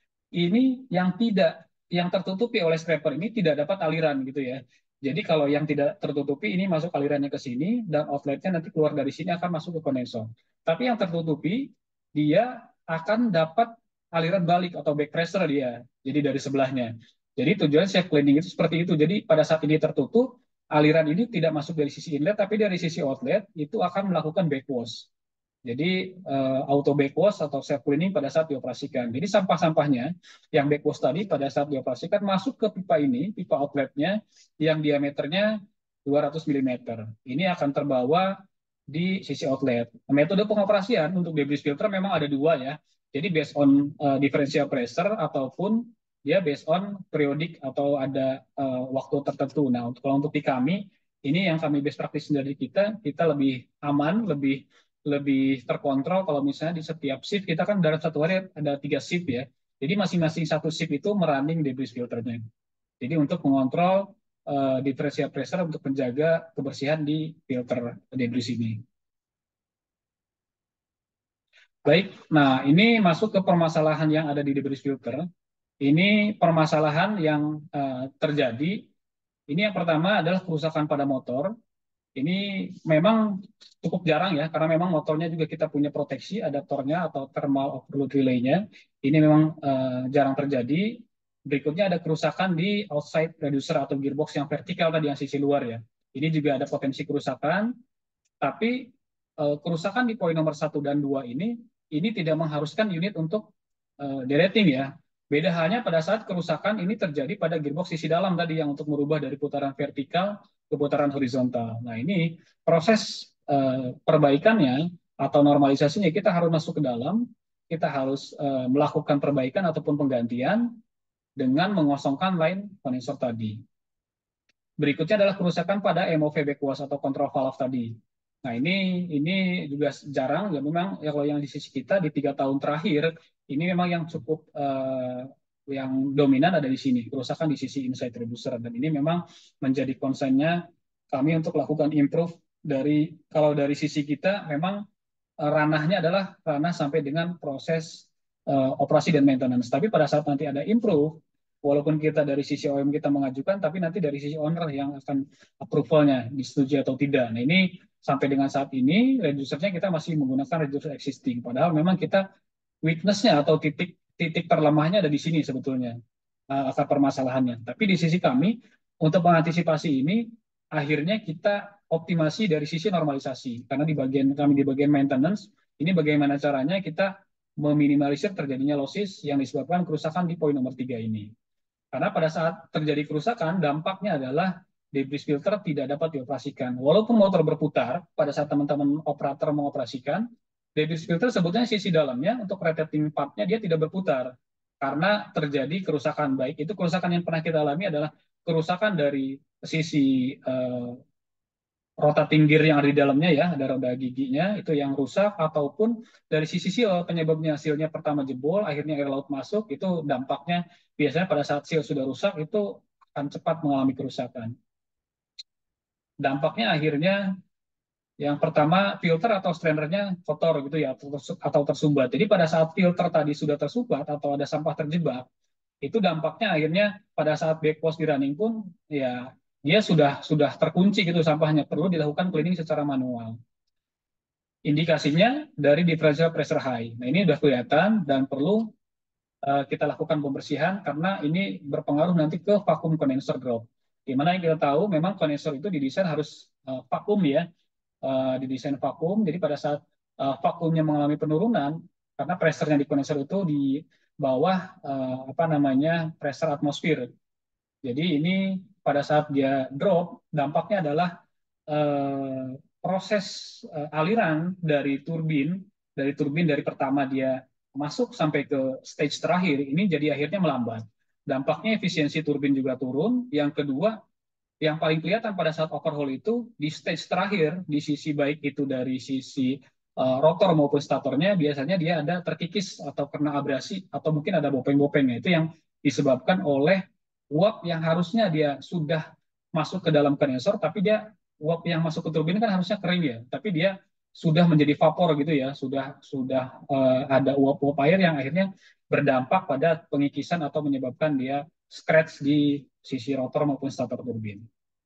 B: ini yang tidak yang tertutupi oleh scraper ini tidak dapat aliran gitu ya. Jadi kalau yang tidak tertutupi ini masuk alirannya ke sini dan outletnya nanti keluar dari sini akan masuk ke kondensor. Tapi yang tertutupi dia akan dapat aliran balik atau back pressure dia. Jadi dari sebelahnya. Jadi tujuan safe cleaning itu seperti itu. Jadi pada saat ini tertutup, aliran ini tidak masuk dari sisi inlet tapi dari sisi outlet itu akan melakukan backwash. Jadi uh, auto backwash atau self cleaning pada saat dioperasikan. Jadi sampah-sampahnya yang backwash tadi pada saat dioperasikan masuk ke pipa ini, pipa outletnya yang diameternya dua ratus milimeter. Ini akan terbawa di sisi outlet. Metode pengoperasian untuk debris filter memang ada dua ya. Jadi based on uh, differential pressure ataupun dia based on periodik atau ada uh, waktu tertentu. Nah, untuk kalau untuk di kami ini yang kami best practice dari kita, kita lebih aman, lebih lebih terkontrol kalau misalnya di setiap shift kita kan dalam satu hari ada tiga shift ya. Jadi masing-masing satu shift itu merunning debris filternya. Jadi untuk mengontrol uh, differential pressure untuk menjaga kebersihan di filter debris ini. Baik, nah ini masuk ke permasalahan yang ada di debris filter. Ini permasalahan yang uh, terjadi. Ini yang pertama adalah kerusakan pada motor. Ini memang cukup jarang ya, karena memang motornya juga kita punya proteksi adaptornya atau thermal overload relay-nya. Ini memang uh, jarang terjadi. Berikutnya ada kerusakan di outside reducer atau gearbox yang vertikal tadi yang sisi luar ya. Ini juga ada potensi kerusakan, tapi uh, kerusakan di poin nomor satu dan dua ini, ini tidak mengharuskan unit untuk uh, derating ya. Beda halnya pada saat kerusakan ini terjadi pada gearbox sisi dalam tadi yang untuk merubah dari putaran vertikal ke putaran horizontal. Nah ini proses uh, perbaikannya atau normalisasinya kita harus masuk ke dalam, kita harus uh, melakukan perbaikan ataupun penggantian dengan mengosongkan line kondensor tadi. Berikutnya adalah kerusakan pada M O V backwash atau kontrol valve tadi. Nah, ini ini juga jarang ya, memang ya kalau yang di sisi kita di tiga tahun terakhir ini memang yang cukup uh, yang dominan ada di sini, kerusakan di sisi inside reducer, dan ini memang menjadi concern-nya kami untuk lakukan improve. Dari kalau dari sisi kita memang uh, ranahnya adalah ranah sampai dengan proses uh, operasi dan maintenance. Tapi pada saat nanti ada improve, walaupun kita dari sisi O E M kita mengajukan, tapi nanti dari sisi owner yang akan approval-nya disetujui atau tidak. Nah, ini sampai dengan saat ini reducernya kita masih menggunakan reducer existing. Padahal memang kita weakness-nya atau titik titik terlemahnya ada di sini sebetulnya, uh, akar permasalahannya. Tapi di sisi kami untuk mengantisipasi ini akhirnya kita optimasi dari sisi normalisasi, karena di bagian kami di bagian maintenance ini bagaimana caranya kita meminimalisir terjadinya losses yang disebabkan kerusakan di poin nomor tiga ini. Karena pada saat terjadi kerusakan, dampaknya adalah debris filter tidak dapat dioperasikan. Walaupun motor berputar, pada saat teman-teman operator mengoperasikan, debris filter sebetulnya sisi dalamnya untuk rotating part-nya dia tidak berputar. Karena terjadi kerusakan, baik itu kerusakan yang pernah kita alami adalah kerusakan dari sisi uh, rotating gear yang ada di dalamnya ya, ada roda giginya itu yang rusak, ataupun dari sisi seal penyebabnya sealnya pertama jebol, akhirnya air laut masuk, itu dampaknya biasanya pada saat seal sudah rusak itu akan cepat mengalami kerusakan. Dampaknya akhirnya yang pertama filter atau strainernya kotor gitu ya, atau tersumbat. Jadi pada saat filter tadi sudah tersumbat atau ada sampah terjebak, itu dampaknya akhirnya pada saat backwash di running pun ya dia sudah sudah terkunci gitu sampahnya, perlu dilakukan cleaning secara manual. Indikasinya dari differential pressure high. Nah, ini sudah kelihatan dan perlu uh, kita lakukan pembersihan karena ini berpengaruh nanti ke vacuum condenser drop. Di mana yang kita tahu memang kondenser itu didesain harus uh, vakum ya, uh, didesain vakum. Jadi pada saat uh, vakumnya mengalami penurunan karena pressure-nya di kondenser itu di bawah uh, apa namanya pressure atmosfer. Jadi ini pada saat dia drop, dampaknya adalah eh, proses eh, aliran dari turbin, dari turbin dari pertama dia masuk sampai ke stage terakhir, ini jadi akhirnya melambat. Dampaknya efisiensi turbin juga turun. Yang kedua, yang paling kelihatan pada saat overhaul itu di stage terakhir, di sisi baik itu dari sisi uh, rotor maupun statornya, biasanya dia ada terkikis atau kena abrasi atau mungkin ada bopeng-bopengnya. Itu yang disebabkan oleh uap yang harusnya dia sudah masuk ke dalam kondensor, tapi dia uap yang masuk ke turbin kan harusnya kering ya, tapi dia sudah menjadi vapor gitu ya, sudah sudah uh, ada uap-uap air yang akhirnya berdampak pada pengikisan atau menyebabkan dia scratch di sisi rotor maupun stator turbin.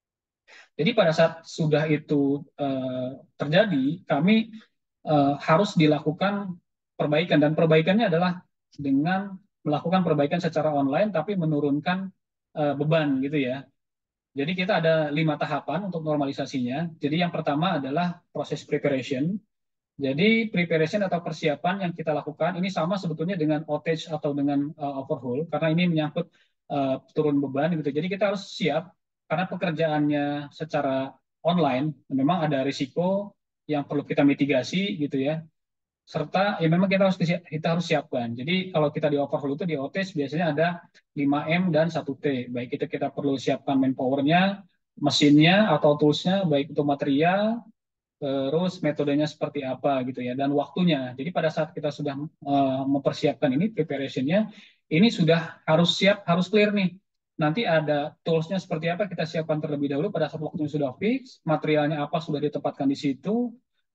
B: Jadi pada saat sudah itu uh, terjadi, kami uh, harus dilakukan perbaikan, dan perbaikannya adalah dengan melakukan perbaikan secara online tapi menurunkan uh, beban gitu ya. Jadi kita ada lima tahapan untuk normalisasinya. Jadi yang pertama adalah proses preparation. Jadi preparation atau persiapan yang kita lakukan ini sama sebetulnya dengan outage atau dengan uh, overhaul karena ini menyangkut uh, turun beban gitu. Jadi kita harus siap karena pekerjaannya secara online memang ada risiko yang perlu kita mitigasi gitu ya. Serta ya memang kita harus kita harus siapkan. Jadi kalau kita di overhaul itu di outage biasanya ada lima M dan satu T. Baik itu kita perlu siapkan manpower-nya, mesinnya atau tools-nya, baik itu material, terus metodenya seperti apa gitu ya, dan waktunya. Jadi pada saat kita sudah uh, mempersiapkan ini preparationnya, ini sudah harus siap, harus clear nih. Nanti ada toolsnya seperti apa kita siapkan terlebih dahulu pada saat waktunya sudah fix, materialnya apa sudah ditempatkan di situ,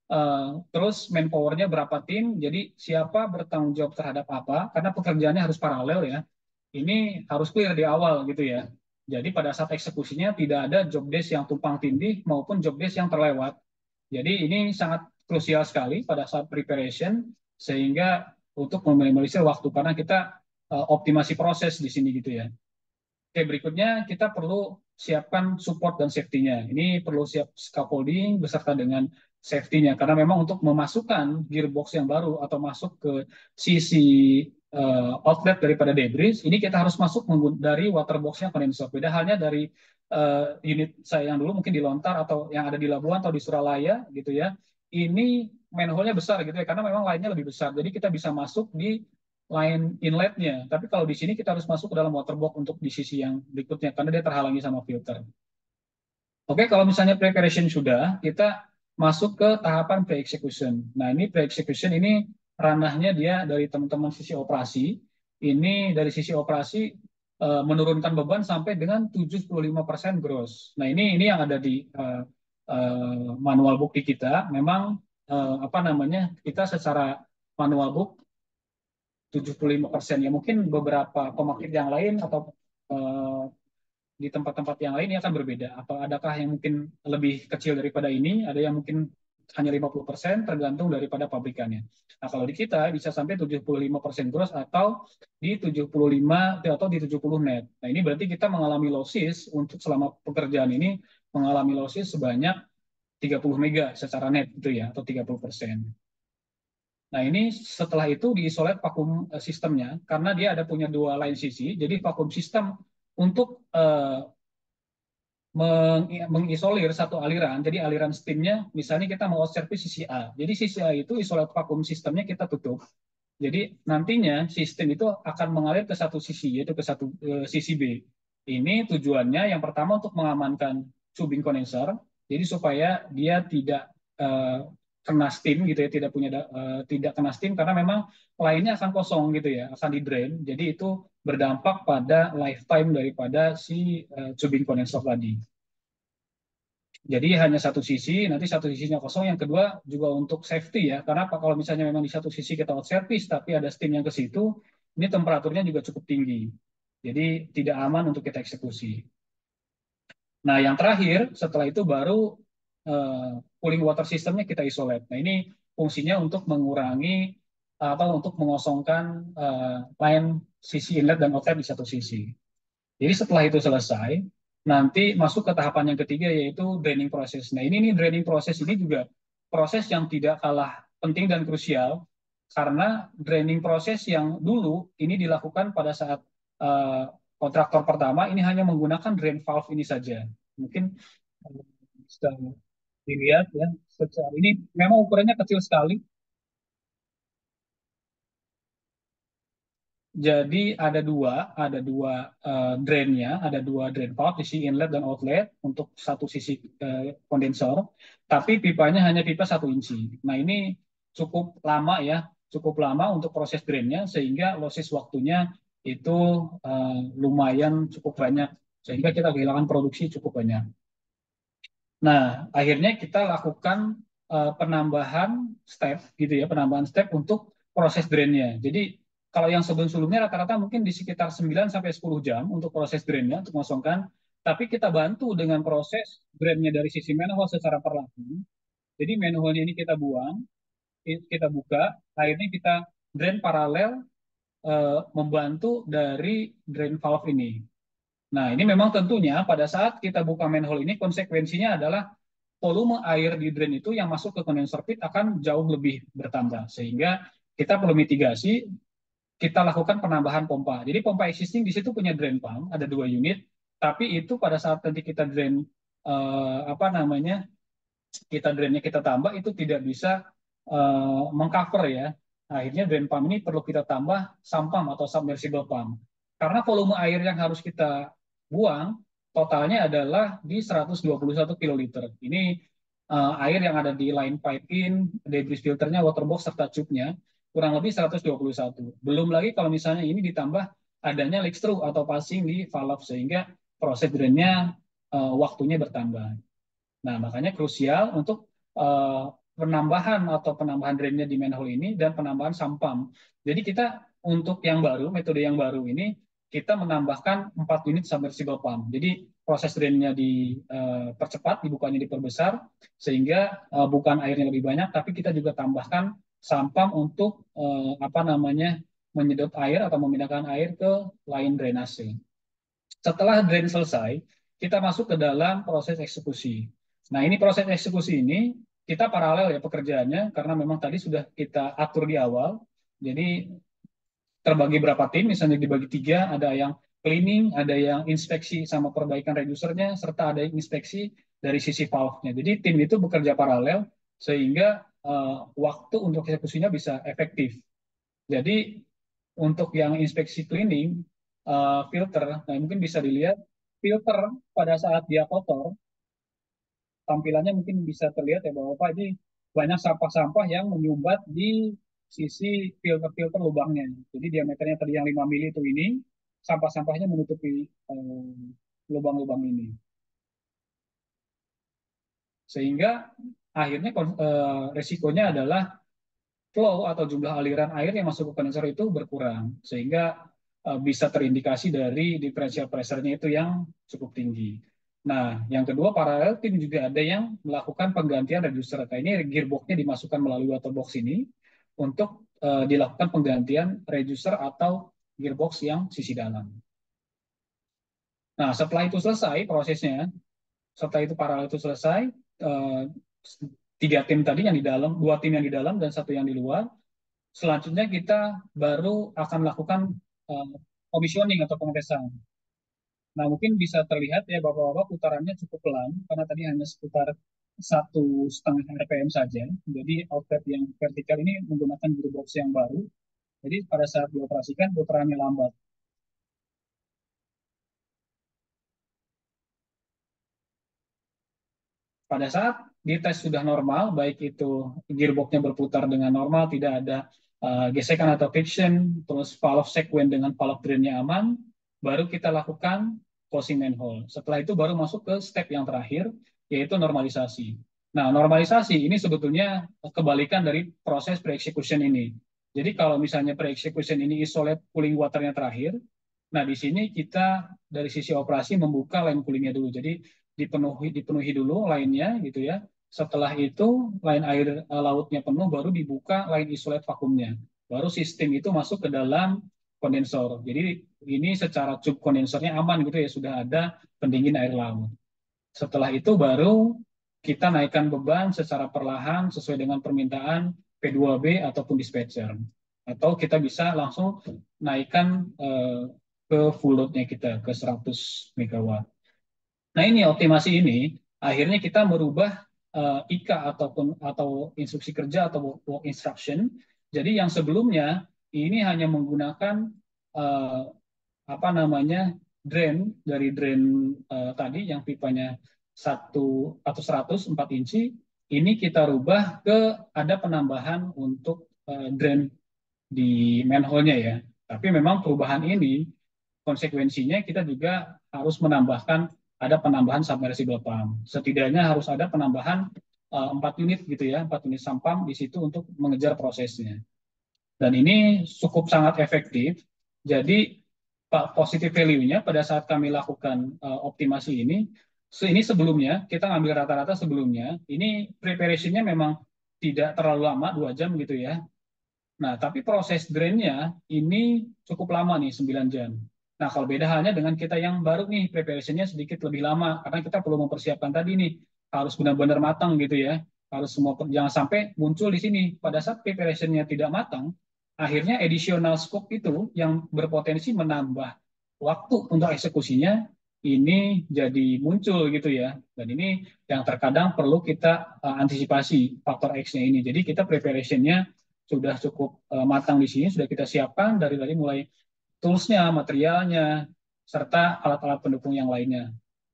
B: uh, terus manpowernya berapa tim, jadi siapa bertanggung jawab terhadap apa, karena pekerjaannya harus paralel ya. Ini harus clear di awal gitu ya. Jadi pada saat eksekusinya tidak ada job desk yang tumpang tindih maupun job desk yang terlewat. Jadi ini sangat krusial sekali pada saat preparation sehingga untuk meminimalisir waktu karena kita uh, optimasi proses di sini gitu ya. Oke, berikutnya kita perlu siapkan support dan safety-nya. Ini perlu siap scaffolding beserta dengan safety-nya karena memang untuk memasukkan gearbox yang baru atau masuk ke sisi uh, outlet daripada debris, ini kita harus masuk dari waterbox-nya kondensor. Beda halnya dari uh, unit saya yang dulu mungkin di Lontar atau yang ada di Labuan atau di Suralaya gitu ya. Ini manhole-nya besar gitu ya karena memang lainnya lebih besar. Jadi kita bisa masuk di line inletnya. Tapi kalau di sini kita harus masuk ke dalam waterbox untuk di sisi yang berikutnya karena dia terhalangi sama filter. Oke, kalau misalnya preparation sudah, kita masuk ke tahapan pre-execution. Nah, ini pre-execution ini ranahnya dia dari teman-teman sisi operasi. Ini dari sisi operasi eh, menurunkan beban sampai dengan tujuh puluh lima persen gross. Nah, ini ini yang ada di eh, eh, manual book di kita. Memang eh, apa namanya? Kita secara manual book tujuh puluh lima persen ya mungkin beberapa pemakaian yang lain atau eh, di tempat-tempat yang lain ini akan berbeda. Atau adakah yang mungkin lebih kecil daripada ini, ada yang mungkin hanya lima puluh persen tergantung daripada pabrikannya. Nah, kalau di kita bisa sampai tujuh puluh lima persen gross atau di tujuh puluh lima atau di tujuh puluh net. Nah, ini berarti kita mengalami losses untuk selama pekerjaan ini mengalami losses sebanyak tiga puluh mega secara net itu ya atau tiga puluh persen. Nah, ini setelah itu diisolat vakum eh, sistemnya karena dia ada punya dua line sisi. Jadi vakum sistem untuk uh, mengisolir satu aliran. Jadi aliran steamnya, misalnya kita mau service sisi A. Jadi sisi A itu isolat vakum sistemnya kita tutup. Jadi nantinya sistem itu akan mengalir ke satu sisi, yaitu ke satu eh, sisi B. Ini tujuannya yang pertama untuk mengamankan tubing kondenser, jadi supaya dia tidak eh, kena steam gitu ya, tidak punya eh, tidak kena steam karena memang lainnya akan kosong gitu ya, akan di drain. Jadi itu berdampak pada lifetime daripada si eh, tubing kondenser tadi. Jadi hanya satu sisi, nanti satu sisinya kosong. Yang kedua juga untuk safety ya, karena apa kalau misalnya memang di satu sisi kita out service, tapi ada steam yang ke situ, ini temperaturnya juga cukup tinggi. Jadi tidak aman untuk kita eksekusi. Nah yang terakhir setelah itu baru uh, cooling water systemnya kita isolate. Nah ini fungsinya untuk mengurangi atau untuk mengosongkan uh, line sisi inlet dan outlet di satu sisi. Jadi setelah itu selesai, nanti masuk ke tahapan yang ketiga yaitu draining proses. Nah ini nih draining proses ini juga proses yang tidak kalah penting dan krusial karena draining proses yang dulu ini dilakukan pada saat uh, kontraktor pertama ini hanya menggunakan drain valve ini saja. Mungkin uh, bisa dilihat ya, secara ini memang ukurannya kecil sekali. Jadi ada dua, ada dua uh, drainnya, ada dua drain valve, sisi inlet dan outlet untuk satu sisi uh, kondensor. Tapi pipanya hanya pipa satu inci. Nah ini cukup lama ya, cukup lama untuk proses drainnya sehingga losses waktunya itu uh, lumayan cukup banyak sehingga kita kehilangan produksi cukup banyak. Nah akhirnya kita lakukan uh, penambahan step gitu ya, penambahan step untuk proses drainnya. Jadi kalau yang sebelum-sebelumnya rata-rata mungkin di sekitar sembilan sampai sepuluh jam untuk proses drainnya, untuk mengosongkan. Tapi kita bantu dengan proses drainnya dari sisi manhole secara perlahan. Jadi manhole ini kita buang, kita buka, akhirnya kita drain paralel eh, membantu dari drain valve ini. Nah, ini memang tentunya pada saat kita buka manhole ini konsekuensinya adalah volume air di drain itu yang masuk ke condenser pit akan jauh lebih bertambah. Sehingga kita perlu mitigasi, kita lakukan penambahan pompa. Jadi pompa existing di situ punya drain pump, ada dua unit, tapi itu pada saat nanti kita drain eh, apa namanya, kita drainnya kita tambah itu tidak bisa eh, mengcover ya. Akhirnya drain pump ini perlu kita tambah sump pump atau submersible pump. Karena volume air yang harus kita buang totalnya adalah di seratus dua puluh satu kiloliter. Ini uh, air yang ada di line pipe in, debris filternya, water box serta tube-nya kurang lebih seratus dua puluh satu. Belum lagi kalau misalnya ini ditambah adanya leak through atau passing di valve sehingga proses drainnya uh, waktunya bertambah. Nah, makanya krusial untuk uh, penambahan atau penambahan drainnya di manhole ini dan penambahan sampam. Jadi kita untuk yang baru, metode yang baru ini, kita menambahkan empat unit submersible pump. Jadi proses drainnya dipercepat, uh, dibukanya diperbesar, sehingga uh, bukan airnya lebih banyak, tapi kita juga tambahkan sampam untuk uh, apa namanya menyedot air atau memindahkan air ke line drainase. Setelah drain selesai, kita masuk ke dalam proses eksekusi. Nah, ini proses eksekusi ini kita paralel ya pekerjaannya karena memang tadi sudah kita atur di awal. Jadi terbagi berapa tim, misalnya dibagi tiga, ada yang cleaning, ada yang inspeksi sama perbaikan reducernya, serta ada yang inspeksi dari sisi valve-nya. Jadi tim itu bekerja paralel sehingga uh, waktu untuk eksekusinya bisa efektif. Jadi untuk yang inspeksi cleaning uh, filter, nah mungkin bisa dilihat filter pada saat dia kotor tampilannya mungkin bisa terlihat ya Bapak-Bapak, ini banyak sampah-sampah yang menyumbat di sisi filter-filter lubangnya. Jadi diameternya tadi yang lima mili itu ini, sampah-sampahnya menutupi eh, lubang-lubang ini. Sehingga akhirnya eh, resikonya adalah flow atau jumlah aliran air yang masuk ke kondensor itu berkurang, sehingga uh, bisa terindikasi dari differential pressure-nya itu yang cukup tinggi. Nah, yang kedua, paralel tim juga ada yang melakukan penggantian reducer. Nah, ini gearbox-nya dimasukkan melalui water box ini untuk uh, dilakukan penggantian reducer atau gearbox yang sisi dalam. Nah, setelah itu selesai prosesnya, setelah itu paralel itu selesai, uh, tiga tim tadi yang di dalam, dua tim yang di dalam dan satu yang di luar. Selanjutnya kita baru akan melakukan uh, commissioning atau pengetesan. Nah, mungkin bisa terlihat ya Bapak-Bapak putarannya cukup pelan karena tadi hanya sekitar satu setengah R P M saja. Jadi outlet yang vertikal ini menggunakan gearbox yang baru. Jadi pada saat dioperasikan putarannya lambat. Pada saat dites sudah normal, baik itu gearboxnya berputar dengan normal, tidak ada uh, gesekan atau friction, terus valve sequence dengan valve drainnya aman, baru kita lakukan closing manhole. Setelah itu baru masuk ke step yang terakhir, yaitu normalisasi. Nah, normalisasi ini sebetulnya kebalikan dari proses pre-execution ini. Jadi kalau misalnya pre-execution ini isolate cooling waternya terakhir, nah di sini kita dari sisi operasi membuka line coolingnya dulu. Jadi dipenuhi dipenuhi dulu lainnya gitu ya. Setelah itu line air uh, lautnya penuh baru dibuka line isolate vakumnya. Baru sistem itu masuk ke dalam kondensor. Jadi ini secara tube kondensornya aman gitu ya, sudah ada pendingin air laut. Setelah itu baru kita naikkan beban secara perlahan sesuai dengan permintaan P dua B ataupun dispatcher. Atau kita bisa langsung naikkan uh, ke full load-nya kita ke seratus megawatt. Nah, ini optimasi ini akhirnya kita merubah uh, I K A ataupun atau instruksi kerja atau work instruction. Jadi yang sebelumnya ini hanya menggunakan uh, apa namanya drain dari drain uh, tadi yang pipanya satu atau seratus empat inci, ini kita rubah ke ada penambahan untuk uh, drain di manhole-nya ya. Tapi memang perubahan ini konsekuensinya kita juga harus menambahkan ada penambahan submersible pump. Setidaknya harus ada penambahan uh, empat unit gitu ya, empat unit sump pump di situ untuk mengejar prosesnya. Dan ini cukup sangat efektif. Jadi positive value-nya pada saat kami lakukan uh, optimasi ini, ini sebelumnya kita ngambil rata-rata sebelumnya, ini preparation-nya memang tidak terlalu lama dua jam gitu ya. Nah, tapi proses drain-nya ini cukup lama nih, sembilan jam. Nah, kalau beda halnya dengan kita yang baru nih, preparation-nya sedikit lebih lama, karena kita perlu mempersiapkan tadi nih, harus benar-benar matang gitu ya. Harus semua, jangan sampai muncul di sini. Pada saat preparation-nya tidak matang, akhirnya additional scope itu yang berpotensi menambah waktu untuk eksekusinya, ini jadi muncul gitu ya. Dan ini yang terkadang perlu kita uh, antisipasi faktor X-nya ini. Jadi kita preparation-nya sudah cukup uh, matang di sini, sudah kita siapkan dari tadi mulai tools-nya, materialnya, serta alat-alat pendukung yang lainnya.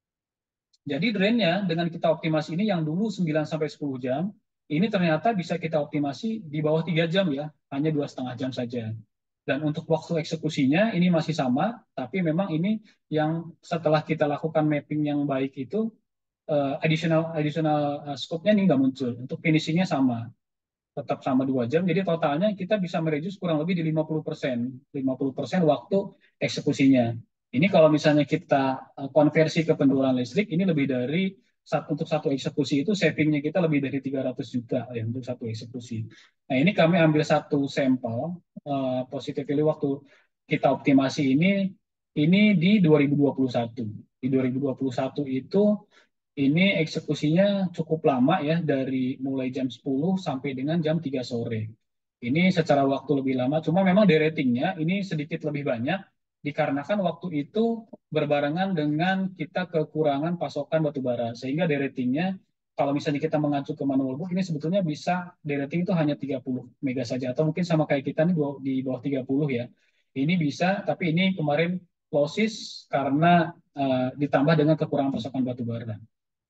B: Jadi drain-nya dengan kita optimasi ini yang dulu sembilan sampai sepuluh jam, ini ternyata bisa kita optimasi di bawah tiga jam ya, hanya dua setengah jam saja. Dan untuk waktu eksekusinya ini masih sama, tapi memang ini yang setelah kita lakukan mapping yang baik itu, uh, additional additional uh, scope-nya ini nggak muncul. Untuk finishing-nya sama, tetap sama dua jam. Jadi totalnya kita bisa mereduce kurang lebih di lima puluh persen. lima puluh persen waktu eksekusinya. Ini kalau misalnya kita konversi ke penjualan listrik, ini lebih dari satu untuk satu eksekusi itu savingnya kita lebih dari tiga ratus juta ya untuk satu eksekusi. Nah ini kami ambil satu sampel uh, positive value waktu kita optimasi ini, ini di dua ribu dua puluh satu. Di dua ribu dua puluh satu itu ini eksekusinya cukup lama ya, dari mulai jam sepuluh sampai dengan jam tiga sore. Ini secara waktu lebih lama, cuma memang deratingnya ini sedikit lebih banyak dikarenakan waktu itu berbarengan dengan kita kekurangan pasokan batu bara. Sehingga deratingnya kalau misalnya kita mengacu ke manual book ini sebetulnya bisa derating itu hanya tiga puluh mega saja atau mungkin sama kayak kita nih di bawah tiga puluh ya. Ini bisa, tapi ini kemarin losses karena uh, ditambah dengan kekurangan pasokan batu bara.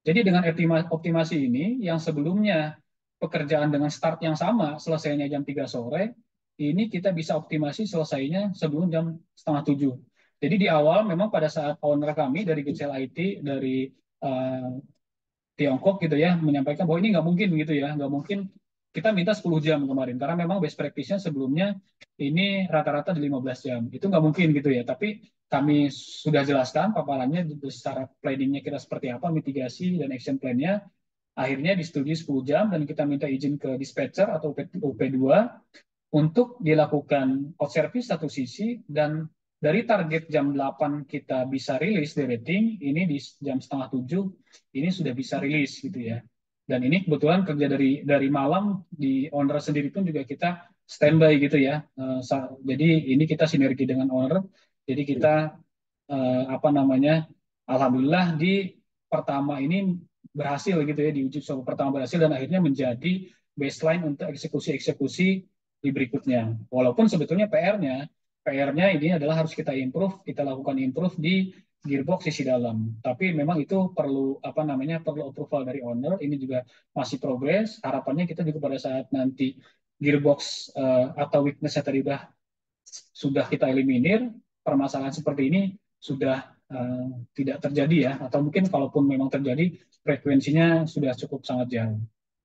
B: Jadi dengan optimasi ini yang sebelumnya pekerjaan dengan start yang sama selesainya jam tiga sore, ini kita bisa optimasi selesainya sebelum jam setengah tujuh. Jadi di awal memang pada saat owner kami dari G C L I T dari uh, Tiongkok gitu ya menyampaikan bahwa ini nggak mungkin gitu ya, nggak mungkin kita minta sepuluh jam kemarin karena memang best practice-nya sebelumnya ini rata-rata di lima belas jam. Itu nggak mungkin gitu ya. Tapi kami sudah jelaskan paparannya secara planning-nya kita seperti apa, mitigasi dan action plan-nya. Akhirnya disetujui sepuluh jam dan kita minta izin ke dispatcher atau U P dua untuk dilakukan out service satu sisi dan dari target jam delapan kita bisa rilis di rating, ini di jam setengah tujuh ini sudah bisa rilis gitu ya. Dan ini kebetulan kerja dari dari malam di owner sendiri pun juga kita standby gitu ya. Uh, jadi ini kita sinergi dengan owner. Jadi kita uh, apa namanya, alhamdulillah di pertama ini berhasil gitu ya, di uji coba pertama berhasil dan akhirnya menjadi baseline untuk eksekusi-eksekusi di berikutnya. Walaupun sebetulnya P R-nya, P R-nya ini adalah harus kita improve, kita lakukan improve di gearbox sisi dalam. Tapi memang itu perlu apa namanya, perlu approval dari owner. Ini juga masih progres. Harapannya kita juga pada saat nanti gearbox uh, atau weakness-nya tadi sudah sudah kita eliminir, permasalahan seperti ini sudah uh, tidak terjadi ya. Atau mungkin kalaupun memang terjadi, frekuensinya sudah cukup sangat jauh.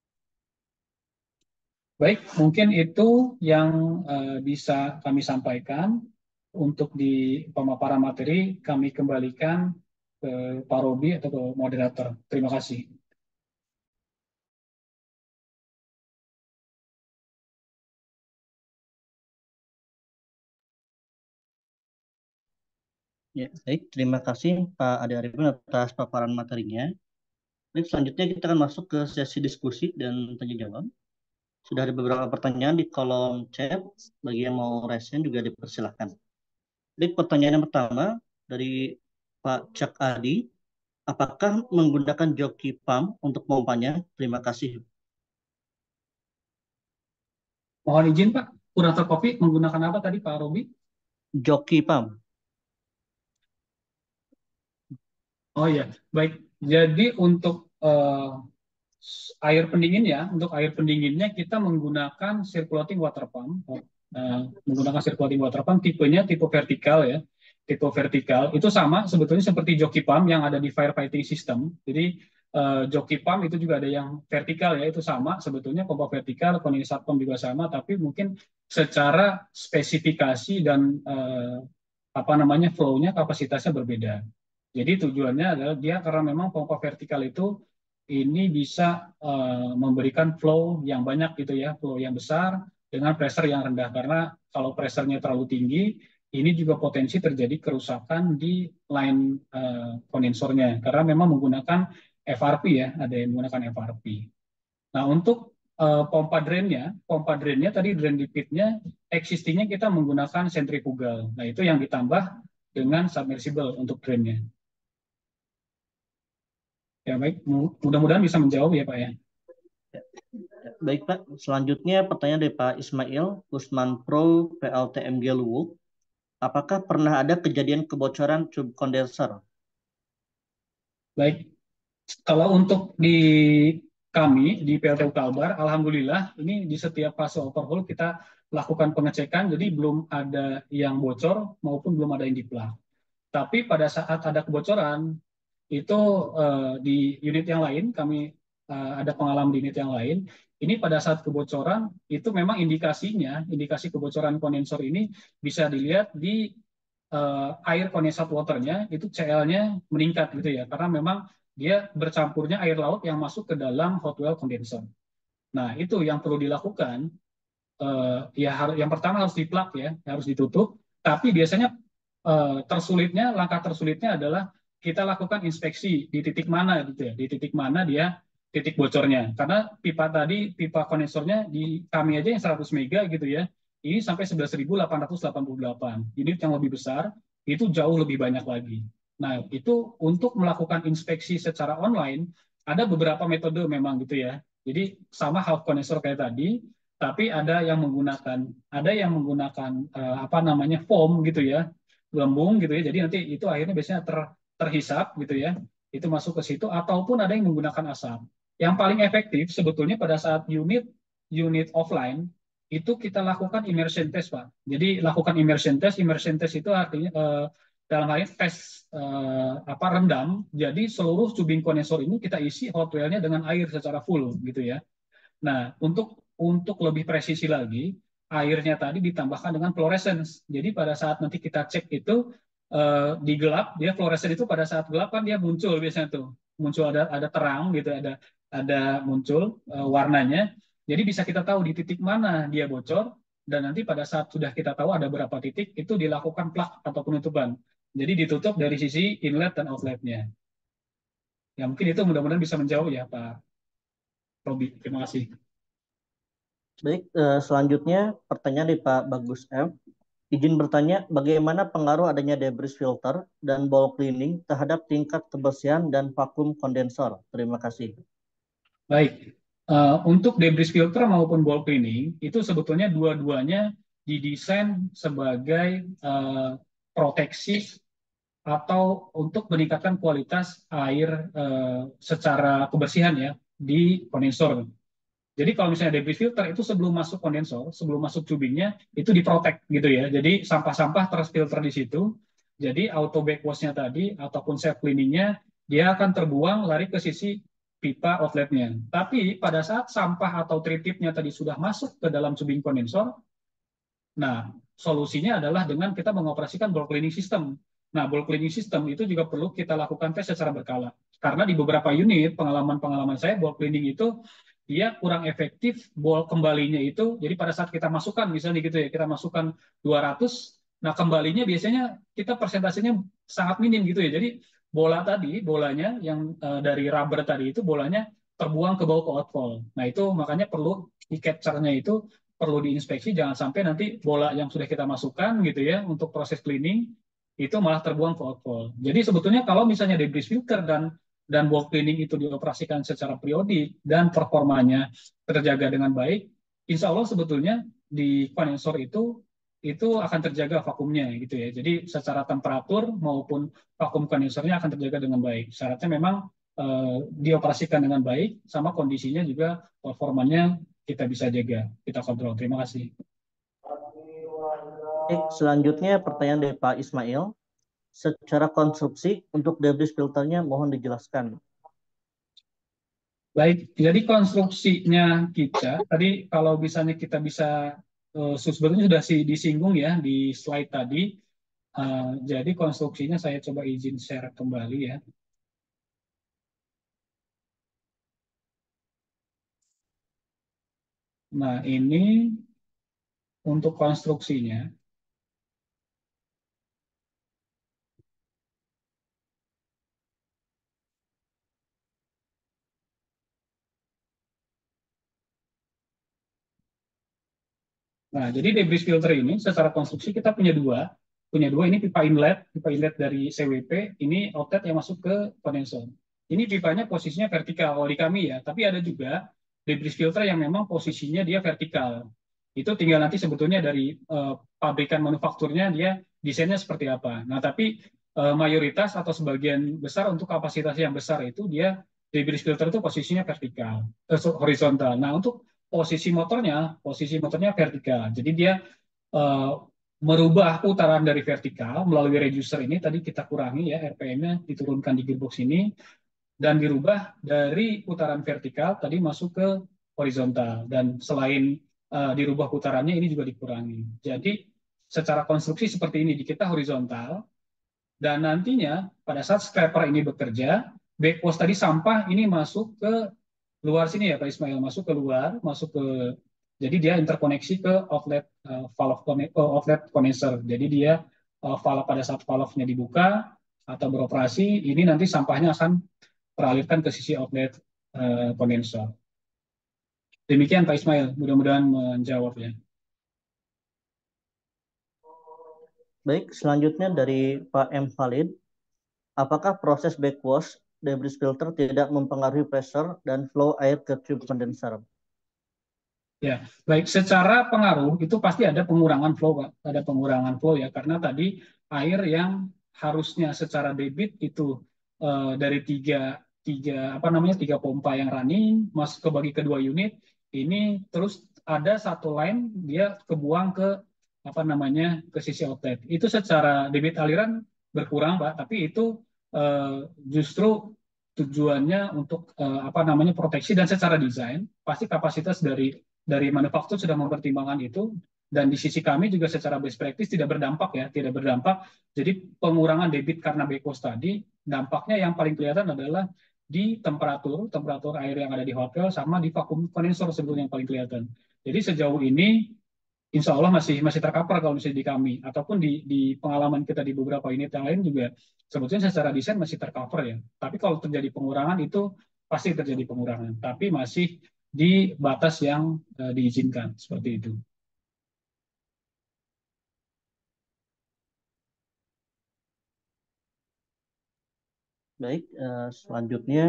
B: Baik, mungkin itu yang uh, bisa kami sampaikan. Untuk di pemaparan materi, kami kembalikan ke Pak Robi atau ke moderator. Terima kasih.
A: Ya, baik. Terima kasih Pak Ade Arifin atas paparan materinya. Baik, selanjutnya kita akan masuk ke sesi diskusi dan tanya jawab. Sudah ada beberapa pertanyaan di kolom chat. Bagi yang mau resen juga dipersilahkan. Baik, pertanyaan yang pertama dari Pak Cak Adi. Apakah menggunakan joki pump untuk pompanya? Terima kasih.
B: Mohon izin Pak, kurator kopi menggunakan apa tadi Pak Robi?
A: Joki pump.
B: Oh iya, baik. Jadi untuk uh, air pendingin ya, untuk air pendinginnya kita menggunakan circulating water pump. Uh, menggunakan circulating water pump, tipenya tipe vertikal ya. Tipe vertikal itu sama sebetulnya seperti joki pump yang ada di firefighting system. Jadi uh, joki pump itu juga ada yang vertikal ya, itu sama sebetulnya pompa vertikal, kondensat pump juga sama, tapi mungkin secara spesifikasi dan uh, apa namanya flow-nya, kapasitasnya berbeda. Jadi tujuannya adalah dia karena memang pompa vertikal itu ini bisa uh, memberikan flow yang banyak gitu ya, flow yang besar dengan pressure yang rendah. Karena kalau pressure-nya terlalu tinggi, ini juga potensi terjadi kerusakan di line uh, kondensornya. Karena memang menggunakan F R P ya, ada yang menggunakan F R P. Nah untuk uh, pompa drainnya, pompa drainnya tadi drain liquidnya, existingnya kita menggunakan centrifugal. Nah itu yang ditambah dengan submersible untuk drainnya. Ya baik, mudah-mudahan bisa menjawab ya Pak ya.
A: Baik Pak, selanjutnya pertanyaan dari Pak Ismail, Usman Pro P L T M G Luwuk. Apakah pernah ada kejadian kebocoran tube kondenser?
B: Baik, kalau untuk di kami di P L T U Kalbar, alhamdulillah ini di setiap fase overhaul kita lakukan pengecekan, jadi belum ada yang bocor maupun belum ada yang diplak. Tapi pada saat ada kebocoran, itu uh, di unit yang lain, kami uh, ada pengalaman di unit yang lain, ini pada saat kebocoran, itu memang indikasinya, indikasi kebocoran kondensor ini bisa dilihat di uh, air condensate waternya, itu C L-nya meningkat gitu ya, karena memang dia bercampurnya air laut yang masuk ke dalam hot well condenser. Nah, itu yang perlu dilakukan, uh, ya harus, yang pertama harus diplak ya, harus ditutup, tapi biasanya uh, tersulitnya, langkah tersulitnya adalah kita lakukan inspeksi di titik mana gitu ya, di titik mana dia titik bocornya. Karena pipa tadi, pipa kondensornya di kami aja yang seratus mega gitu ya, ini sampai sebelas ribu delapan ratus delapan puluh delapan. Unit yang lebih besar itu jauh lebih banyak lagi. Nah, itu untuk melakukan inspeksi secara online ada beberapa metode memang gitu ya. Jadi sama half kondensor kayak tadi, tapi ada yang menggunakan ada yang menggunakan uh, apa namanya foam gitu ya, gelembung gitu ya. Jadi nanti itu akhirnya biasanya ter, terhisap gitu ya. itu masuk ke situ, ataupun ada yang menggunakan asap. Yang paling efektif sebetulnya pada saat unit unit offline itu kita lakukan immersion test, Pak. Jadi lakukan immersion test. Immersion test itu artinya eh, dalam hal ini tes eh, apa rendam. Jadi seluruh tubing kondensor ini kita isi hot well-nya dengan air secara full gitu ya. Nah, untuk untuk lebih presisi lagi, airnya tadi ditambahkan dengan fluorescence. Jadi pada saat nanti kita cek itu eh, di gelap, dia fluorescence itu pada saat gelap kan dia muncul biasanya tuh, muncul ada ada terang gitu, ada ada muncul eh, warnanya. Jadi bisa kita tahu di titik mana dia bocor, dan nanti pada saat sudah kita tahu ada berapa titik, itu dilakukan plug atau penutupan. Jadi ditutup dari sisi inlet dan outletnya. Ya mungkin itu mudah-mudahan bisa menjawab ya Pak Robi. Terima kasih.
A: Baik, eh, selanjutnya pertanyaan dari Pak Bagus F. Izin bertanya, bagaimana pengaruh adanya debris filter dan bowl cleaning terhadap tingkat kebersihan dan vakum kondensor? Terima kasih.
B: Baik, uh, untuk debris filter maupun ball cleaning itu sebetulnya dua-duanya didesain sebagai uh, proteksi atau untuk meningkatkan kualitas air uh, secara kebersihan ya di kondensor. Jadi kalau misalnya debris filter itu sebelum masuk kondensor, sebelum masuk tubingnya itu diprotek gitu ya. Jadi sampah-sampah terfilter di situ. Jadi auto backwash-nya tadi ataupun self cleaning-nya dia akan terbuang lari ke sisi pipa outletnya. Tapi pada saat sampah atau tritipnya tadi sudah masuk ke dalam tubing kondensor, nah solusinya adalah dengan kita mengoperasikan ball cleaning system. Nah, ball cleaning system itu juga perlu kita lakukan tes secara berkala. Karena di beberapa unit, pengalaman-pengalaman saya, ball cleaning itu dia kurang efektif ball kembalinya itu. Jadi pada saat kita masukkan, misalnya gitu ya, kita masukkan dua ratus, nah kembalinya biasanya kita persentasenya sangat minim gitu ya. Jadi bola tadi, bolanya yang uh, dari rubber tadi itu, bolanya terbuang ke bawah ke outfall. Nah itu makanya perlu di capture-nya itu perlu diinspeksi, jangan sampai nanti bola yang sudah kita masukkan gitu ya untuk proses cleaning itu malah terbuang ke outfall. Jadi sebetulnya kalau misalnya debris filter dan dan wall cleaning itu dioperasikan secara periodik dan performanya terjaga dengan baik, insya Allah sebetulnya di kondensor itu itu akan terjaga vakumnya gitu ya. Jadi secara temperatur maupun vakum kondensornya akan terjaga dengan baik. Syaratnya memang eh, dioperasikan dengan baik, sama kondisinya juga performanya kita bisa jaga, kita kontrol. Terima kasih.
A: Baik, selanjutnya pertanyaan dari Pak Ismail. Secara konstruksi untuk debris filternya mohon dijelaskan.
B: Baik, jadi konstruksinya kita tadi kalau misalnya kita bisa uh, sebetulnya sudah disinggung ya di slide tadi. Uh, jadi konstruksinya saya coba izin share kembali ya. Nah, ini untuk konstruksinya. Nah, jadi debris filter ini secara konstruksi kita punya dua. Punya dua, ini pipa inlet, pipa inlet dari C W P, ini outlet yang masuk ke kondensor. Ini pipanya posisinya vertikal kalau di kami ya, tapi ada juga debris filter yang memang posisinya dia vertikal. Itu tinggal nanti sebetulnya dari uh, pabrikan manufakturnya dia desainnya seperti apa. Nah, tapi uh, mayoritas atau sebagian besar untuk kapasitas yang besar itu dia debris filter itu posisinya vertikal, uh, horizontal. Nah, untuk posisi motornya, posisi motornya vertikal. Jadi dia uh, merubah putaran dari vertikal melalui reducer ini, tadi kita kurangi ya R P M-nya, diturunkan di gearbox ini, dan dirubah dari putaran vertikal tadi masuk ke horizontal. Dan selain uh, dirubah putarannya, ini juga dikurangi. Jadi secara konstruksi seperti ini, di kita horizontal, dan nantinya pada saat scraper ini bekerja, backwash tadi sampah ini masuk ke luar sini ya Pak Ismail, masuk ke luar, masuk ke, jadi dia interkoneksi ke outlet uh, valve uh, outlet condenser. Jadi dia uh, valve pada saat valve-nya dibuka atau beroperasi, ini nanti sampahnya akan teralirkan ke sisi outlet uh, condenser. Demikian Pak Ismail, mudah-mudahan menjawab ya.
A: Baik, selanjutnya dari Pak M. Khalid. Apakah proses backwash debris filter tidak mempengaruhi pressure dan flow air ke tube condenser?
B: Ya, baik. Secara pengaruh itu pasti ada pengurangan flow, Pak. Ada pengurangan flow ya, karena tadi air yang harusnya secara debit itu eh, dari tiga tiga apa namanya tiga pompa yang running masuk ke bagi kedua unit ini, terus ada satu line dia kebuang ke apa namanya ke sisi outlet. Itu secara debit aliran berkurang, Pak, tapi itu eh, justru tujuannya untuk eh, apa namanya proteksi, dan secara desain pasti kapasitas dari dari manufaktur sudah mempertimbangkan itu, dan di sisi kami juga secara best practice tidak berdampak ya, tidak berdampak. Jadi pengurangan debit karena B C O S tadi, dampaknya yang paling kelihatan adalah di temperatur, temperatur air yang ada di hotel sama di vakum kondensor sebetulnya yang paling kelihatan. Jadi sejauh ini insya Allah masih masih tercover kalau misalnya di kami, ataupun di di pengalaman kita di beberapa unit yang lain juga sebetulnya secara desain masih tercover ya. Tapi kalau terjadi pengurangan itu pasti terjadi pengurangan, tapi masih di batas yang uh, diizinkan seperti itu.
A: Baik, eh, selanjutnya,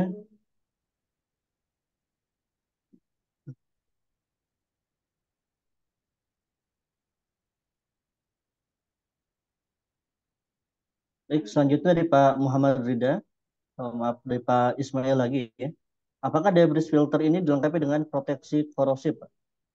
A: baik selanjutnya dari Pak Muhammad Rida, oh, maaf dari Pak Ismail lagi ya. Apakah debris filter ini dilengkapi dengan proteksi korosif, Pak?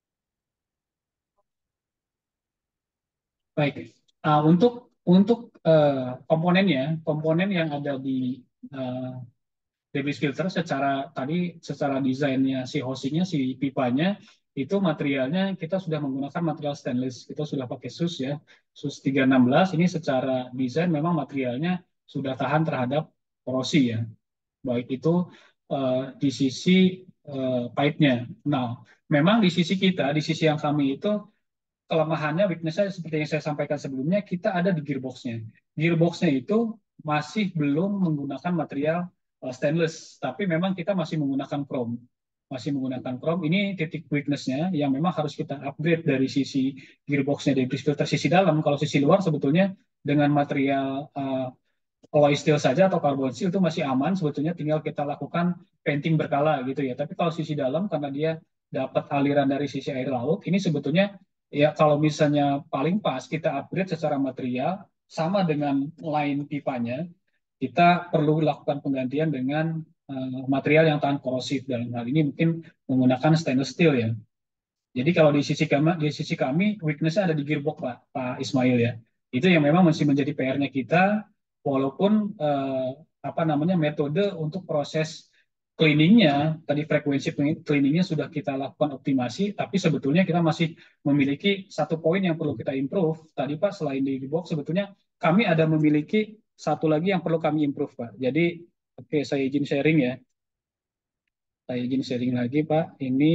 B: Baik, uh, untuk untuk uh, komponennya, komponen yang ada di uh, debris filter secara tadi secara desainnya si hosingnya si pipanya itu materialnya kita sudah menggunakan material stainless, kita sudah pakai sus ya, sus tiga enam belas. Ini secara desain memang materialnya sudah tahan terhadap korosi ya, baik itu uh, di sisi uh, pipe-nya. Nah, memang di sisi kita, di sisi yang kami itu kelemahannya, weakness-nya seperti yang saya sampaikan sebelumnya, kita ada di gearbox-nya. Gearbox-nya itu masih belum menggunakan material uh, stainless, tapi memang kita masih menggunakan chrome. Masih menggunakan chrome. Ini titik weakness-nya yang memang harus kita upgrade dari sisi gearbox-nya, dari filter sisi dalam. Kalau sisi luar sebetulnya dengan material uh, alloy steel saja atau carbon steel itu masih aman, sebetulnya tinggal kita lakukan painting berkala gitu ya. Tapi kalau sisi dalam karena dia dapat aliran dari sisi air laut, ini sebetulnya ya kalau misalnya paling pas kita upgrade secara material sama dengan line pipanya, kita perlu lakukan penggantian dengan uh, material yang tahan korosif, dalam hal ini mungkin menggunakan stainless steel ya. Jadi kalau di sisi kami, di sisi kami weakness-nya ada di gearbox, Pak, Pak Ismail ya. Itu yang memang masih menjadi P R-nya kita, walaupun eh, apa namanya metode untuk proses cleaningnya, tadi frekuensi cleaningnya sudah kita lakukan optimasi, tapi sebetulnya kita masih memiliki satu poin yang perlu kita improve. Tadi Pak, selain di gearbox, sebetulnya kami ada memiliki satu lagi yang perlu kami improve, Pak. Jadi, oke, saya izin sharing ya. Saya izin sharing lagi, Pak. Ini,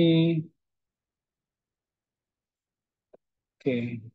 B: oke.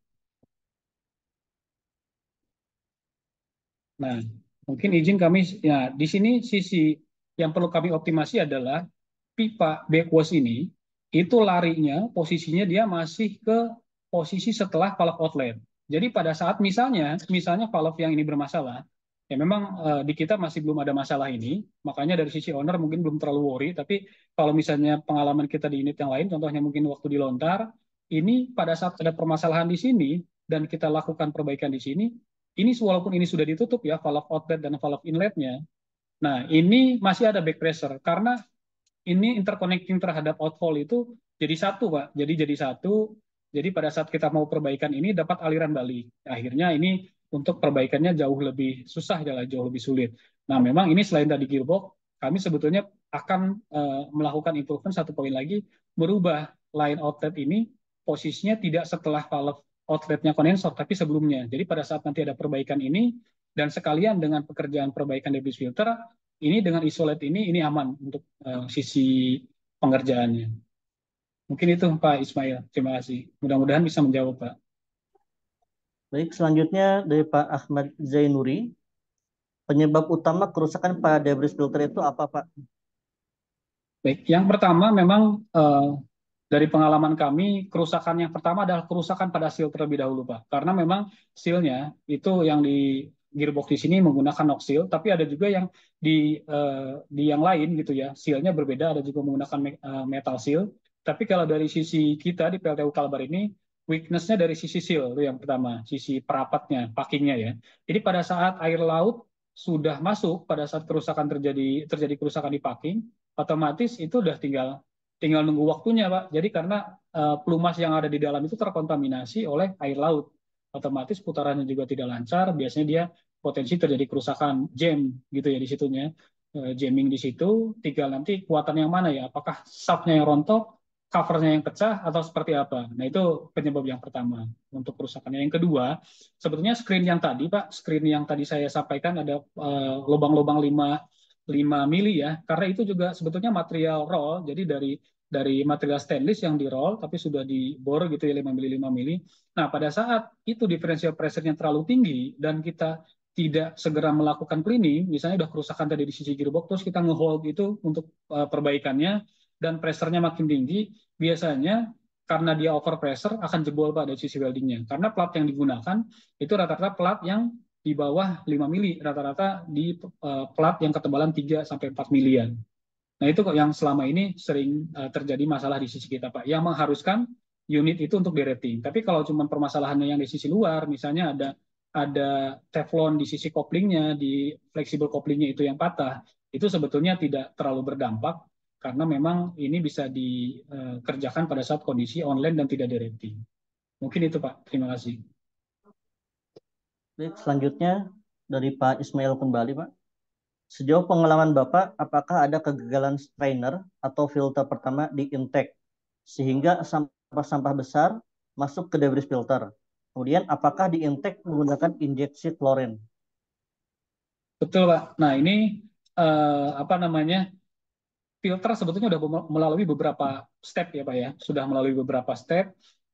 B: Nah, mungkin izin kami, ya di sini sisi yang perlu kami optimasi adalah pipa backwash ini, itu larinya, posisinya dia masih ke posisi setelah valve outlet. Jadi pada saat misalnya, misalnya valve yang ini bermasalah, ya memang eh, di kita masih belum ada masalah ini, makanya dari sisi owner mungkin belum terlalu worry, tapi kalau misalnya pengalaman kita di unit yang lain, contohnya mungkin waktu di lontar, ini pada saat ada permasalahan di sini, dan kita lakukan perbaikan di sini, ini walaupun ini sudah ditutup ya valve outlet dan valve inletnya, nah ini masih ada back pressure karena ini interconnecting terhadap outfall itu jadi satu, Pak. Jadi jadi satu. Jadi pada saat kita mau perbaikan ini dapat aliran balik. Akhirnya ini untuk perbaikannya jauh lebih susah, jauh lebih sulit. Nah, memang ini selain tadi gearbox, kami sebetulnya akan uh, melakukan improvement satu poin lagi, merubah line outlet ini posisinya tidak setelah valve outletnya kondensor, tapi sebelumnya. Jadi pada saat nanti ada perbaikan ini, dan sekalian dengan pekerjaan perbaikan debris filter, ini dengan isolate ini ini aman untuk uh, sisi pengerjaannya. Mungkin itu Pak Ismail. Terima kasih. Mudah-mudahan bisa menjawab, Pak.
A: Baik, selanjutnya dari Pak Ahmad Zainuri. Penyebab utama kerusakan pada debris filter itu apa, Pak?
B: Baik, yang pertama memang uh, dari pengalaman kami, kerusakan yang pertama adalah kerusakan pada seal terlebih dahulu, Pak. Karena memang sealnya itu yang di gearbox di sini menggunakan knock seal, tapi ada juga yang di uh, di yang lain gitu ya, sealnya berbeda, ada juga menggunakan me uh, metal seal. Tapi kalau dari sisi kita di P L T U Kalbar ini, weakness-nya dari sisi seal itu yang pertama, sisi perapatnya, packingnya ya. Jadi pada saat air laut sudah masuk pada saat kerusakan terjadi terjadi kerusakan di packing, otomatis itu udah tinggal tinggal nunggu waktunya, Pak. Jadi karena uh, pelumas yang ada di dalam itu terkontaminasi oleh air laut, otomatis putarannya juga tidak lancar. Biasanya dia potensi terjadi kerusakan jam gitu ya di situnya, uh, jamming di situ. Tinggal nanti kuatan yang mana ya? Apakah shaftnya yang rontok, covernya yang pecah, atau seperti apa? Nah itu penyebab yang pertama untuk kerusakannya. Yang kedua, sebetulnya screen yang tadi, Pak, screen yang tadi saya sampaikan ada uh, lubang-lubang lima lima mili ya, karena itu juga sebetulnya material roll, jadi dari dari material stainless yang di roll tapi sudah dibor gitu ya lima mili lima mili. Nah, pada saat itu differential pressure-nya terlalu tinggi dan kita tidak segera melakukan cleaning, misalnya udah kerusakan tadi di sisi gearbox, terus kita ngehold itu untuk uh, perbaikannya dan pressure-nya makin tinggi, biasanya karena dia over pressure akan jebol Pak dari sisi weldingnya. Karena plat yang digunakan itu rata-rata plat yang di bawah lima mili, rata-rata di uh, plat yang ketebalan tiga sampai empat milian. Nah, itu kok yang selama ini sering uh, terjadi masalah di sisi kita, Pak, yang mengharuskan unit itu untuk di-rating. Tapi kalau cuma permasalahannya yang di sisi luar, misalnya ada ada teflon di sisi koplingnya, di fleksibel koplingnya itu yang patah, itu sebetulnya tidak terlalu berdampak karena memang ini bisa dikerjakan pada saat kondisi online dan tidak di-rating. Mungkin itu, Pak. Terima kasih.
A: Baik, selanjutnya dari Pak Ismail kembali, Pak. Sejauh pengalaman Bapak, apakah ada kegagalan strainer atau filter pertama di intake sehingga sampah-sampah besar masuk ke debris filter? Kemudian apakah di intake menggunakan injeksi klorin?
B: Betul, Pak. Nah, ini eh, apa namanya? Filter sebetulnya sudah melalui beberapa step ya, Pak ya. Sudah melalui beberapa step.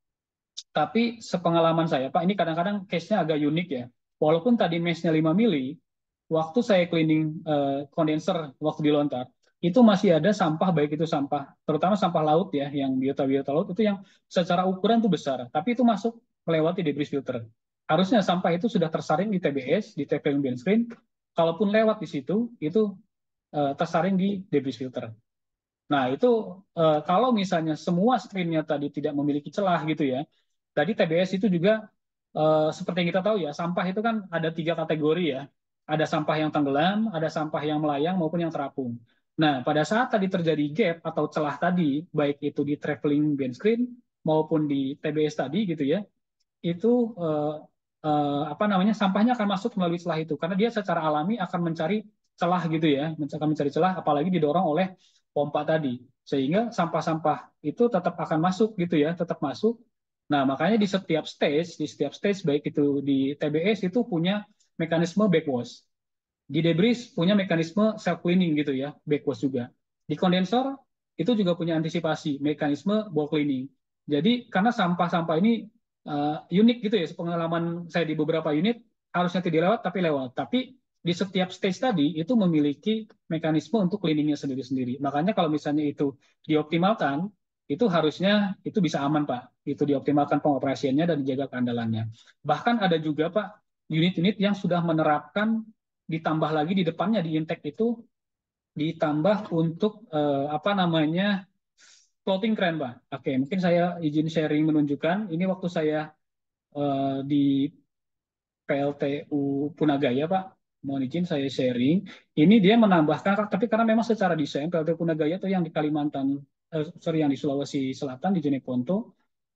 B: Tapi sepengalaman saya, Pak, ini kadang-kadang case-nya agak unik ya. Walaupun tadi mesh-nya lima mili, waktu saya cleaning uh, kondenser waktu dilontar, itu masih ada sampah, baik itu sampah, terutama sampah laut ya, yang biota-biota laut, itu yang secara ukuran tuh besar. Tapi itu masuk melewati debris filter. Harusnya sampah itu sudah tersaring di T B S, di Teflon Band Screen. Kalaupun lewat di situ, itu uh, tersaring di debris filter. Nah, itu uh, kalau misalnya semua screen-nya tadi tidak memiliki celah gitu ya, tadi T B S itu juga uh, seperti yang kita tahu ya, sampah itu kan ada tiga kategori ya. Ada sampah yang tenggelam, ada sampah yang melayang maupun yang terapung. Nah, pada saat tadi terjadi gap atau celah tadi, baik itu di traveling band screen maupun di T B S tadi gitu ya, itu uh, uh, apa namanya sampahnya akan masuk melalui celah itu karena dia secara alami akan mencari celah gitu ya, akan mencari celah apalagi didorong oleh pompa tadi sehingga sampah-sampah itu tetap akan masuk gitu ya, tetap masuk. Nah, makanya di setiap stage, di setiap stage baik itu di T B S itu punya mekanisme backwash. Di debris punya mekanisme self cleaning gitu ya, backwash juga. Di kondensor itu juga punya antisipasi mekanisme ball cleaning. Jadi karena sampah-sampah ini uh, unik gitu ya, pengalaman saya di beberapa unit harusnya tidak lewat tapi lewat. Tapi di setiap stage tadi itu memiliki mekanisme untuk cleaningnya sendiri-sendiri. Makanya kalau misalnya itu dioptimalkan, itu harusnya itu bisa aman, Pak. Itu dioptimalkan pengoperasiannya dan dijaga keandalannya. Bahkan ada juga, Pak, unit-unit yang sudah menerapkan ditambah lagi di depannya di intake itu ditambah untuk eh, apa namanya floating crane, Pak. Oke, mungkin saya izin sharing menunjukkan ini waktu saya eh, di P L T U Punagaya, Pak. Mohon izin saya sharing. Ini dia menambahkan, tapi karena memang secara desain P L T U Punagaya itu yang di Kalimantan, eh, sorry yang di Sulawesi Selatan di Jeneponto.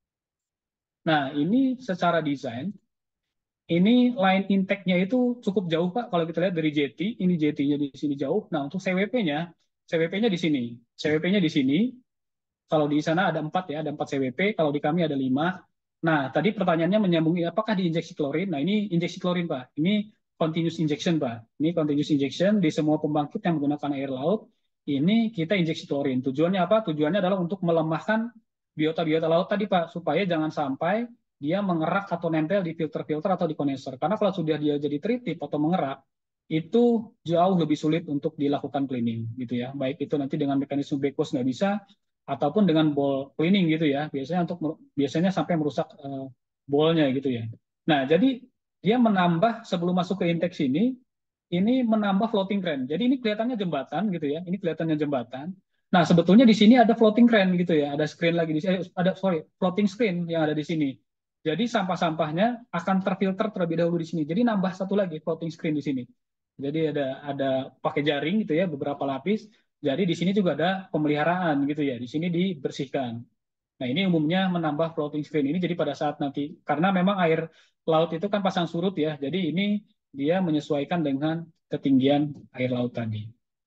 B: Nah, ini secara desain ini line intake-nya itu cukup jauh, Pak. Kalau kita lihat dari jeti, ini jetinya di sini jauh. Nah, untuk C W P-nya, C W P-nya di sini. C W P-nya di sini. Kalau di sana ada empat ya, ada empat C W P. Kalau di kami ada lima. Nah, tadi pertanyaannya menyambung, apakah diinjeksi klorin? Nah, ini injeksi klorin, Pak. Ini continuous injection, Pak. Ini continuous injection di semua pembangkit yang menggunakan air laut. Ini kita injeksi klorin. Tujuannya apa? Tujuannya adalah untuk melemahkan biota-biota laut tadi, Pak. Supaya jangan sampai dia mengerak atau nempel di filter-filter atau di kondenser. Karena kalau sudah dia jadi tritip atau mengerak, itu jauh lebih sulit untuk dilakukan cleaning gitu ya. Baik itu nanti dengan mekanisme backwash nggak bisa, ataupun dengan ball cleaning gitu ya. Biasanya untuk biasanya sampai merusak uh, ballnya gitu ya. Nah, jadi dia menambah sebelum masuk ke intake sini, ini menambah floating crane. Jadi ini kelihatannya jembatan gitu ya. Ini kelihatannya jembatan. Nah, sebetulnya di sini ada floating crane gitu ya. Ada screen lagi di sini. Ada sorry, floating screen yang ada di sini. Jadi sampah-sampahnya akan terfilter terlebih dahulu di sini. Jadi nambah satu lagi floating screen di sini. Jadi ada ada pakai jaring gitu ya, beberapa lapis. Jadi di sini juga ada pemeliharaan gitu ya. Di sini dibersihkan. Nah, ini umumnya menambah floating screen ini jadi pada saat nanti karena memang air laut itu kan pasang surut ya. Jadi ini dia menyesuaikan dengan ketinggian air laut tadi.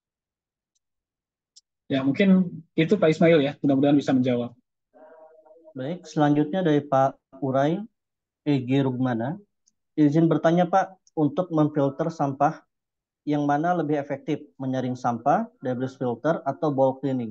B: Ya, mungkin itu Pak Ismail ya. Mudah-mudahan bisa menjawab.
A: Baik, selanjutnya dari Pak Urai Egi Rugmana. Izin bertanya Pak, untuk memfilter sampah yang mana lebih efektif, menyaring sampah, debris filter, atau ball cleaning?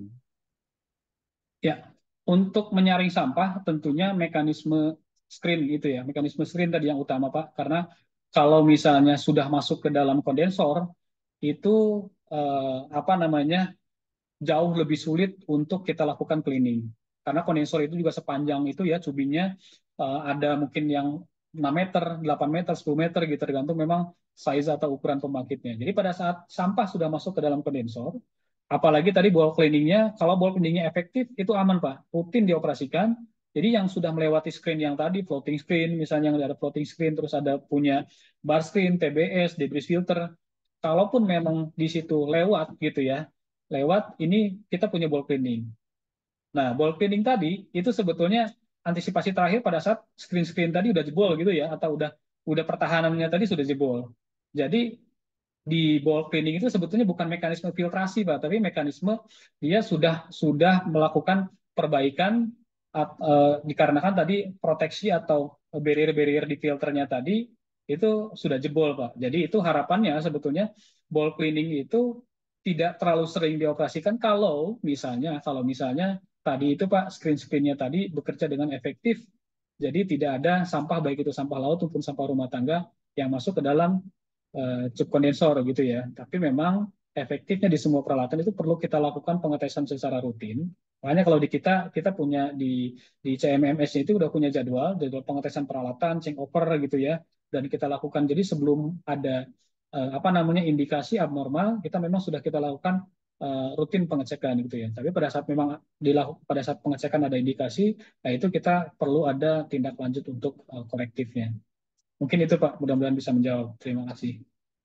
B: Ya, untuk menyaring sampah tentunya mekanisme screen gitu ya, mekanisme screen tadi yang utama Pak, karena kalau misalnya sudah masuk ke dalam kondensor itu eh, apa namanya jauh lebih sulit untuk kita lakukan cleaning. Karena kondensor itu juga sepanjang itu ya cubingnya eh, ada mungkin yang enam meter, delapan meter, sepuluh meter gitu tergantung memang size atau ukuran pembangkitnya. Jadi pada saat sampah sudah masuk ke dalam kondensor, apalagi tadi ball cleaningnya, kalau ball cleaningnya efektif itu aman Pak, rutin dioperasikan. Jadi yang sudah melewati screen yang tadi, floating screen, misalnya yang ada floating screen, terus ada punya bar screen, T B S, debris filter, kalaupun memang di situ lewat gitu ya, lewat ini kita punya ball cleaning. Nah, ball cleaning tadi itu sebetulnya antisipasi terakhir pada saat screen-screen tadi udah jebol gitu ya, atau udah udah pertahanannya tadi sudah jebol. Jadi di ball cleaning itu sebetulnya bukan mekanisme filtrasi, Pak, tapi mekanisme dia sudah sudah melakukan perbaikan at- eh, dikarenakan tadi proteksi atau barrier-barrier di filternya tadi itu sudah jebol, Pak. Jadi itu harapannya sebetulnya ball cleaning itu tidak terlalu sering dioperasikan kalau misalnya kalau misalnya tadi itu Pak screen-screennya tadi bekerja dengan efektif. Jadi tidak ada sampah baik itu sampah laut maupun sampah rumah tangga yang masuk ke dalam uh, cup kondensor gitu ya. Tapi memang efektifnya di semua peralatan itu perlu kita lakukan pengetesan secara rutin. Makanya kalau di kita kita punya di di C M M S itu udah punya jadwal jadwal pengetesan peralatan, change over gitu ya. Dan kita lakukan jadi sebelum ada uh, apa namanya indikasi abnormal, kita memang sudah kita lakukan uh, rutin pengecekan gitu ya. Tapi pada saat memang dilakukan pada saat pengecekan ada indikasi, nah itu kita perlu ada tindak lanjut untuk uh, korektifnya. Mungkin itu Pak, mudah-mudahan bisa menjawab. Terima kasih.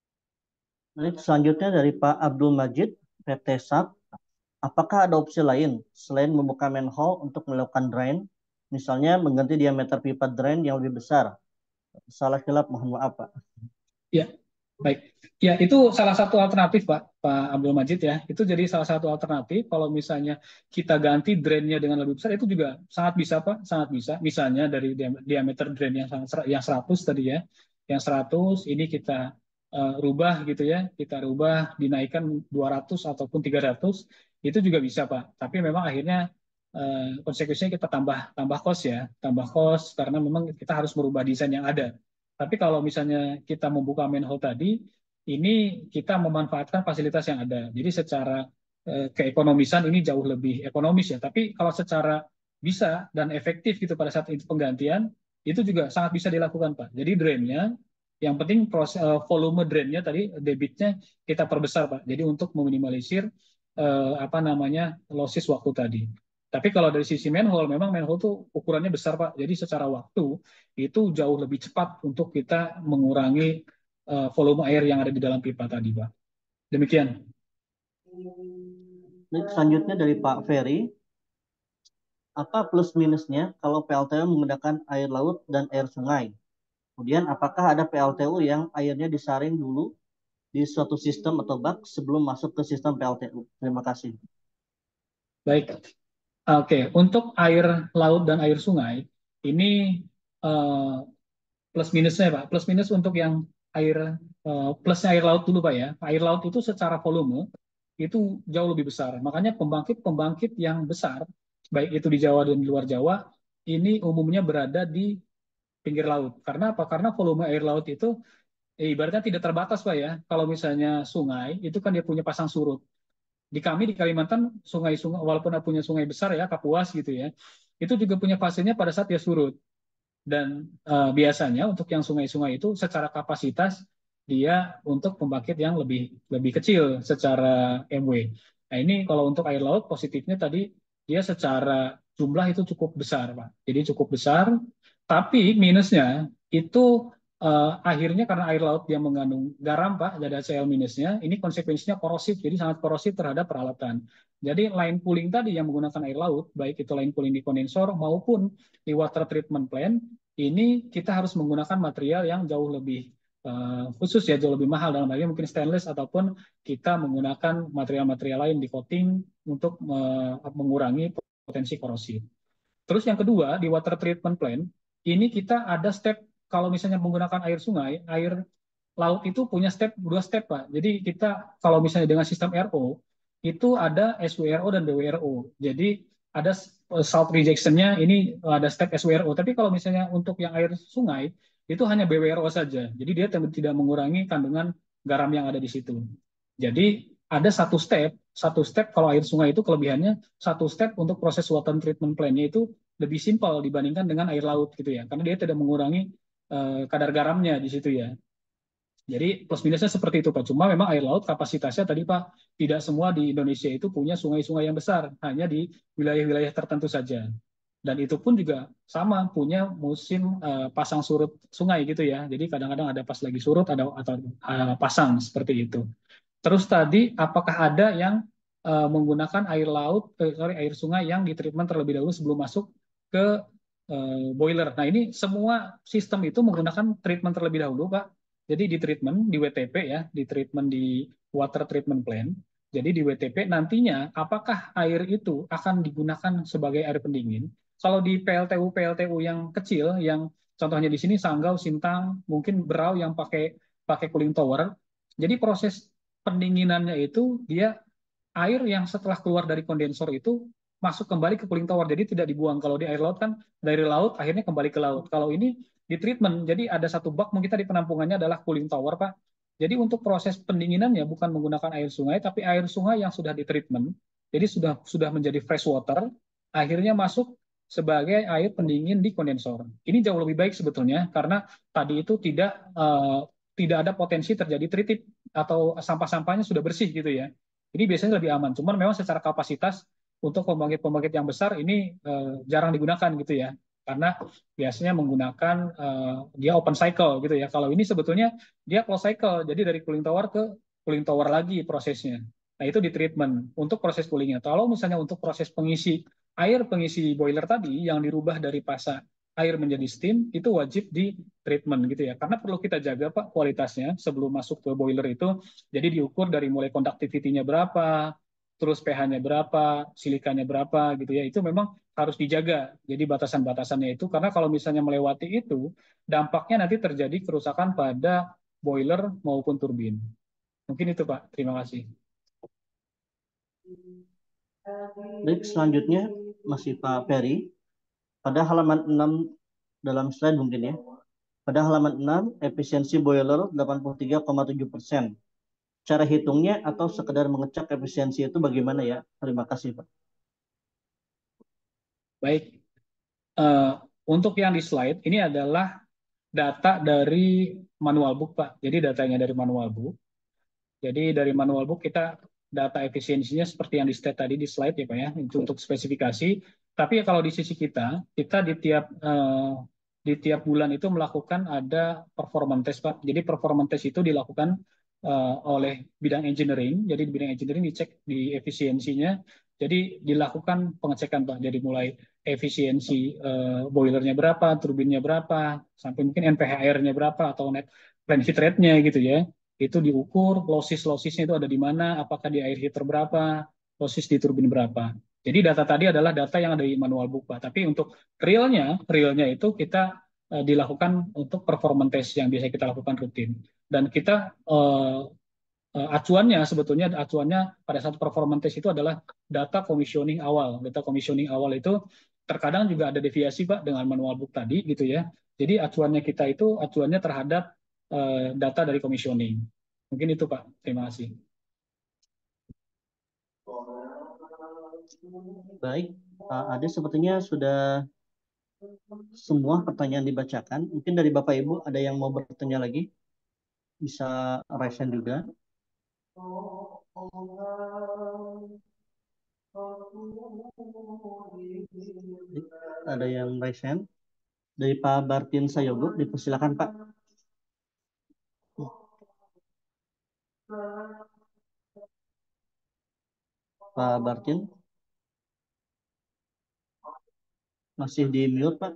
A: Baik, selanjutnya dari Pak Abdul Majid, P T S A P. Apakah ada opsi lain selain membuka manhole untuk melakukan drain? Misalnya mengganti diameter pipa drain yang lebih besar. Salah kilap, mohon maaf Pak.
B: Ya, baik. Ya, itu salah satu alternatif, Pak, Pak Abdul Majid ya. Itu jadi salah satu alternatif kalau misalnya kita ganti drainnya dengan lebih besar itu juga sangat bisa, Pak, sangat bisa. Misalnya dari diameter drain yang sangat yang seratus tadi ya. Yang seratus ini kita uh, rubah gitu ya. Kita rubah dinaikkan dua ratus ataupun tiga ratus itu juga bisa, Pak. Tapi memang akhirnya uh, konsekuensinya kita tambah tambah kos ya, tambah kos karena memang kita harus merubah desain yang ada. Tapi kalau misalnya kita membuka manhole tadi, ini kita memanfaatkan fasilitas yang ada. Jadi secara eh, keekonomisan ini jauh lebih ekonomis ya. Tapi kalau secara bisa dan efektif gitu pada saat itu penggantian, itu juga sangat bisa dilakukan Pak. Jadi drainnya, yang penting proses, eh, volume drainnya tadi, debitnya kita perbesar Pak. Jadi untuk meminimalisir eh, apa namanya losses waktu tadi. Tapi kalau dari sisi manhole, memang manhole tuh ukurannya besar Pak. Jadi secara waktu itu jauh lebih cepat untuk kita mengurangi uh, volume air yang ada di dalam pipa tadi, Pak. Demikian.
A: Baik, selanjutnya dari Pak Ferry. Apa plus minusnya kalau P L T U menggunakan air laut dan air sungai? Kemudian apakah ada P L T U yang airnya disaring dulu di suatu sistem atau bak sebelum masuk ke sistem P L T U? Terima kasih.
B: Baik. Oke, okay. Untuk air laut dan air sungai, ini uh, plus minusnya, Pak. Plus minus untuk yang air uh, plusnya air laut dulu, Pak ya. Air laut itu secara volume itu jauh lebih besar. Makanya pembangkit-pembangkit yang besar, baik itu di Jawa dan di luar Jawa, ini umumnya berada di pinggir laut. Karena apa? Karena volume air laut itu eh, ibaratnya tidak terbatas, Pak ya. Kalau misalnya sungai, itu kan dia punya pasang surut. Di kami di Kalimantan, sungai-sungai, walaupun punya sungai besar ya, Kapuas gitu ya, itu juga punya fasenya pada saat dia surut. Dan uh, biasanya untuk yang sungai-sungai itu secara kapasitas dia untuk pembangkit yang lebih lebih kecil secara M W. Nah ini kalau untuk air laut positifnya tadi dia secara jumlah itu cukup besar, Pak. Jadi cukup besar, tapi minusnya itu uh, akhirnya karena air laut yang mengandung garam Pak, ada Cl minusnya, ini konsekuensinya korosif, jadi sangat korosif terhadap peralatan. Jadi line cooling tadi yang menggunakan air laut, baik itu line cooling di kondensor maupun di water treatment plant, ini kita harus menggunakan material yang jauh lebih uh, khusus ya, jauh lebih mahal dalam hal ini mungkin stainless ataupun kita menggunakan material-material lain di coating untuk uh, mengurangi potensi korosif. Terus yang kedua, di water treatment plant, ini kita ada step, kalau misalnya menggunakan air sungai, air laut itu punya step, dua step, Pak. Jadi kita, kalau misalnya dengan sistem R O, itu ada S W R O dan B W R O. Jadi ada salt rejection-nya, ini ada step S W R O. Tapi kalau misalnya untuk yang air sungai, itu hanya B W R O saja. Jadi dia tidak mengurangi kandungan garam yang ada di situ. Jadi ada satu step, satu step kalau air sungai itu kelebihannya, satu step untuk proses water treatment plant-nya itu lebih simpel dibandingkan dengan air laut gitu ya, karena dia tidak mengurangi uh, kadar garamnya di situ ya. Jadi plus minusnya seperti itu Pak. Cuma memang air laut kapasitasnya tadi Pak, tidak semua di Indonesia itu punya sungai-sungai yang besar, hanya di wilayah-wilayah tertentu saja. Dan itu pun juga sama punya musim uh, pasang surut sungai gitu ya. Jadi kadang-kadang ada pas lagi surut ada atau uh, pasang seperti itu. Terus tadi apakah ada yang uh, menggunakan air laut, eh, sorry air sungai yang ditreatment terlebih dahulu sebelum masuk ke uh, boiler. Nah ini semua sistem itu menggunakan treatment terlebih dahulu, Pak. Jadi di treatment di W T P ya, di treatment di water treatment plant. Jadi di W T P nantinya apakah air itu akan digunakan sebagai air pendingin? Kalau di P L T U P L T U yang kecil, yang contohnya di sini Sanggau, Sintang, mungkin Berau yang pakai pakai cooling tower. Jadi proses pendinginannya itu dia air yang setelah keluar dari kondensor itu masuk kembali ke cooling tower, jadi tidak dibuang. Kalau di air laut kan dari laut akhirnya kembali ke laut. Kalau ini di treatment, jadi ada satu bak mungkin tadi penampungannya adalah cooling tower, Pak. Jadi untuk proses pendinginannya bukan menggunakan air sungai, tapi air sungai yang sudah di treatment, jadi sudah sudah menjadi fresh water, akhirnya masuk sebagai air pendingin di kondensor. Ini jauh lebih baik sebetulnya karena tadi itu tidak uh, tidak ada potensi terjadi tritip atau sampah-sampahnya sudah bersih gitu ya. Ini biasanya lebih aman. Cuman memang secara kapasitas untuk pembangkit-pembangkit yang besar ini eh, jarang digunakan gitu ya. Karena biasanya menggunakan eh, dia open cycle gitu ya. Kalau ini sebetulnya dia closed cycle. Jadi dari cooling tower ke cooling tower lagi prosesnya. Nah, itu di treatment untuk proses coolingnya. Kalau misalnya untuk proses pengisi air, pengisi boiler tadi yang dirubah dari pasak air menjadi steam, itu wajib di treatment gitu ya. Karena perlu kita jaga Pak kualitasnya sebelum masuk ke boiler itu. Jadi diukur dari mulai conductivity-nya berapa, terus pH-nya berapa, silikanya berapa gitu ya. Itu memang harus dijaga. Jadi batasan-batasannya itu karena kalau misalnya melewati itu, dampaknya nanti terjadi kerusakan pada boiler maupun turbin. Mungkin itu Pak. Terima kasih.
A: Baik, selanjutnya masih Pak Ferry. Pada halaman enam dalam slide mungkin ya. Pada halaman enam, efisiensi boiler delapan puluh tiga koma tujuh persen. Cara hitungnya atau sekedar mengecek efisiensi itu bagaimana ya? Terima kasih, Pak.
B: Baik. Uh, untuk yang di slide, ini adalah data dari manual book, Pak. Jadi datanya dari manual book. Jadi dari manual book kita data efisiensinya seperti yang di state tadi di slide ya Pak ya, itu untuk spesifikasi. Tapi ya kalau di sisi kita, kita di tiap eh, di tiap bulan itu melakukan ada performance test Pak. Jadi performance test itu dilakukan eh, oleh bidang engineering. Jadi di bidang engineering dicek di efisiensinya. Jadi dilakukan pengecekan Pak. Jadi mulai efisiensi eh, boilernya berapa, turbinnya berapa, sampai mungkin N P H R-nya berapa atau net plant heat rate-nya gitu ya itu diukur losis-losisnya itu ada di mana, apakah di air heater berapa, losis di turbin berapa. Jadi data tadi adalah data yang ada di manual book, Pak. Tapi untuk realnya, realnya itu kita uh, dilakukan untuk performance test yang biasa kita lakukan rutin. Dan kita uh, uh, acuannya sebetulnya acuannya pada saat performance test itu adalah data commissioning awal. Data commissioning awal itu terkadang juga ada deviasi Pak dengan manual book tadi gitu ya. Jadi acuannya kita itu acuannya terhadap uh, data dari commissioning. Mungkin itu Pak. Terima kasih.
A: Baik, Pak Ade sepertinya sudah semua pertanyaan dibacakan. Mungkin dari Bapak Ibu ada yang mau bertanya lagi? Bisa raise hand juga. Ada yang raise hand. Dari Pak Bartin Sayogo, dipersilakan Pak. Pak Bartin masih di mute, Pak.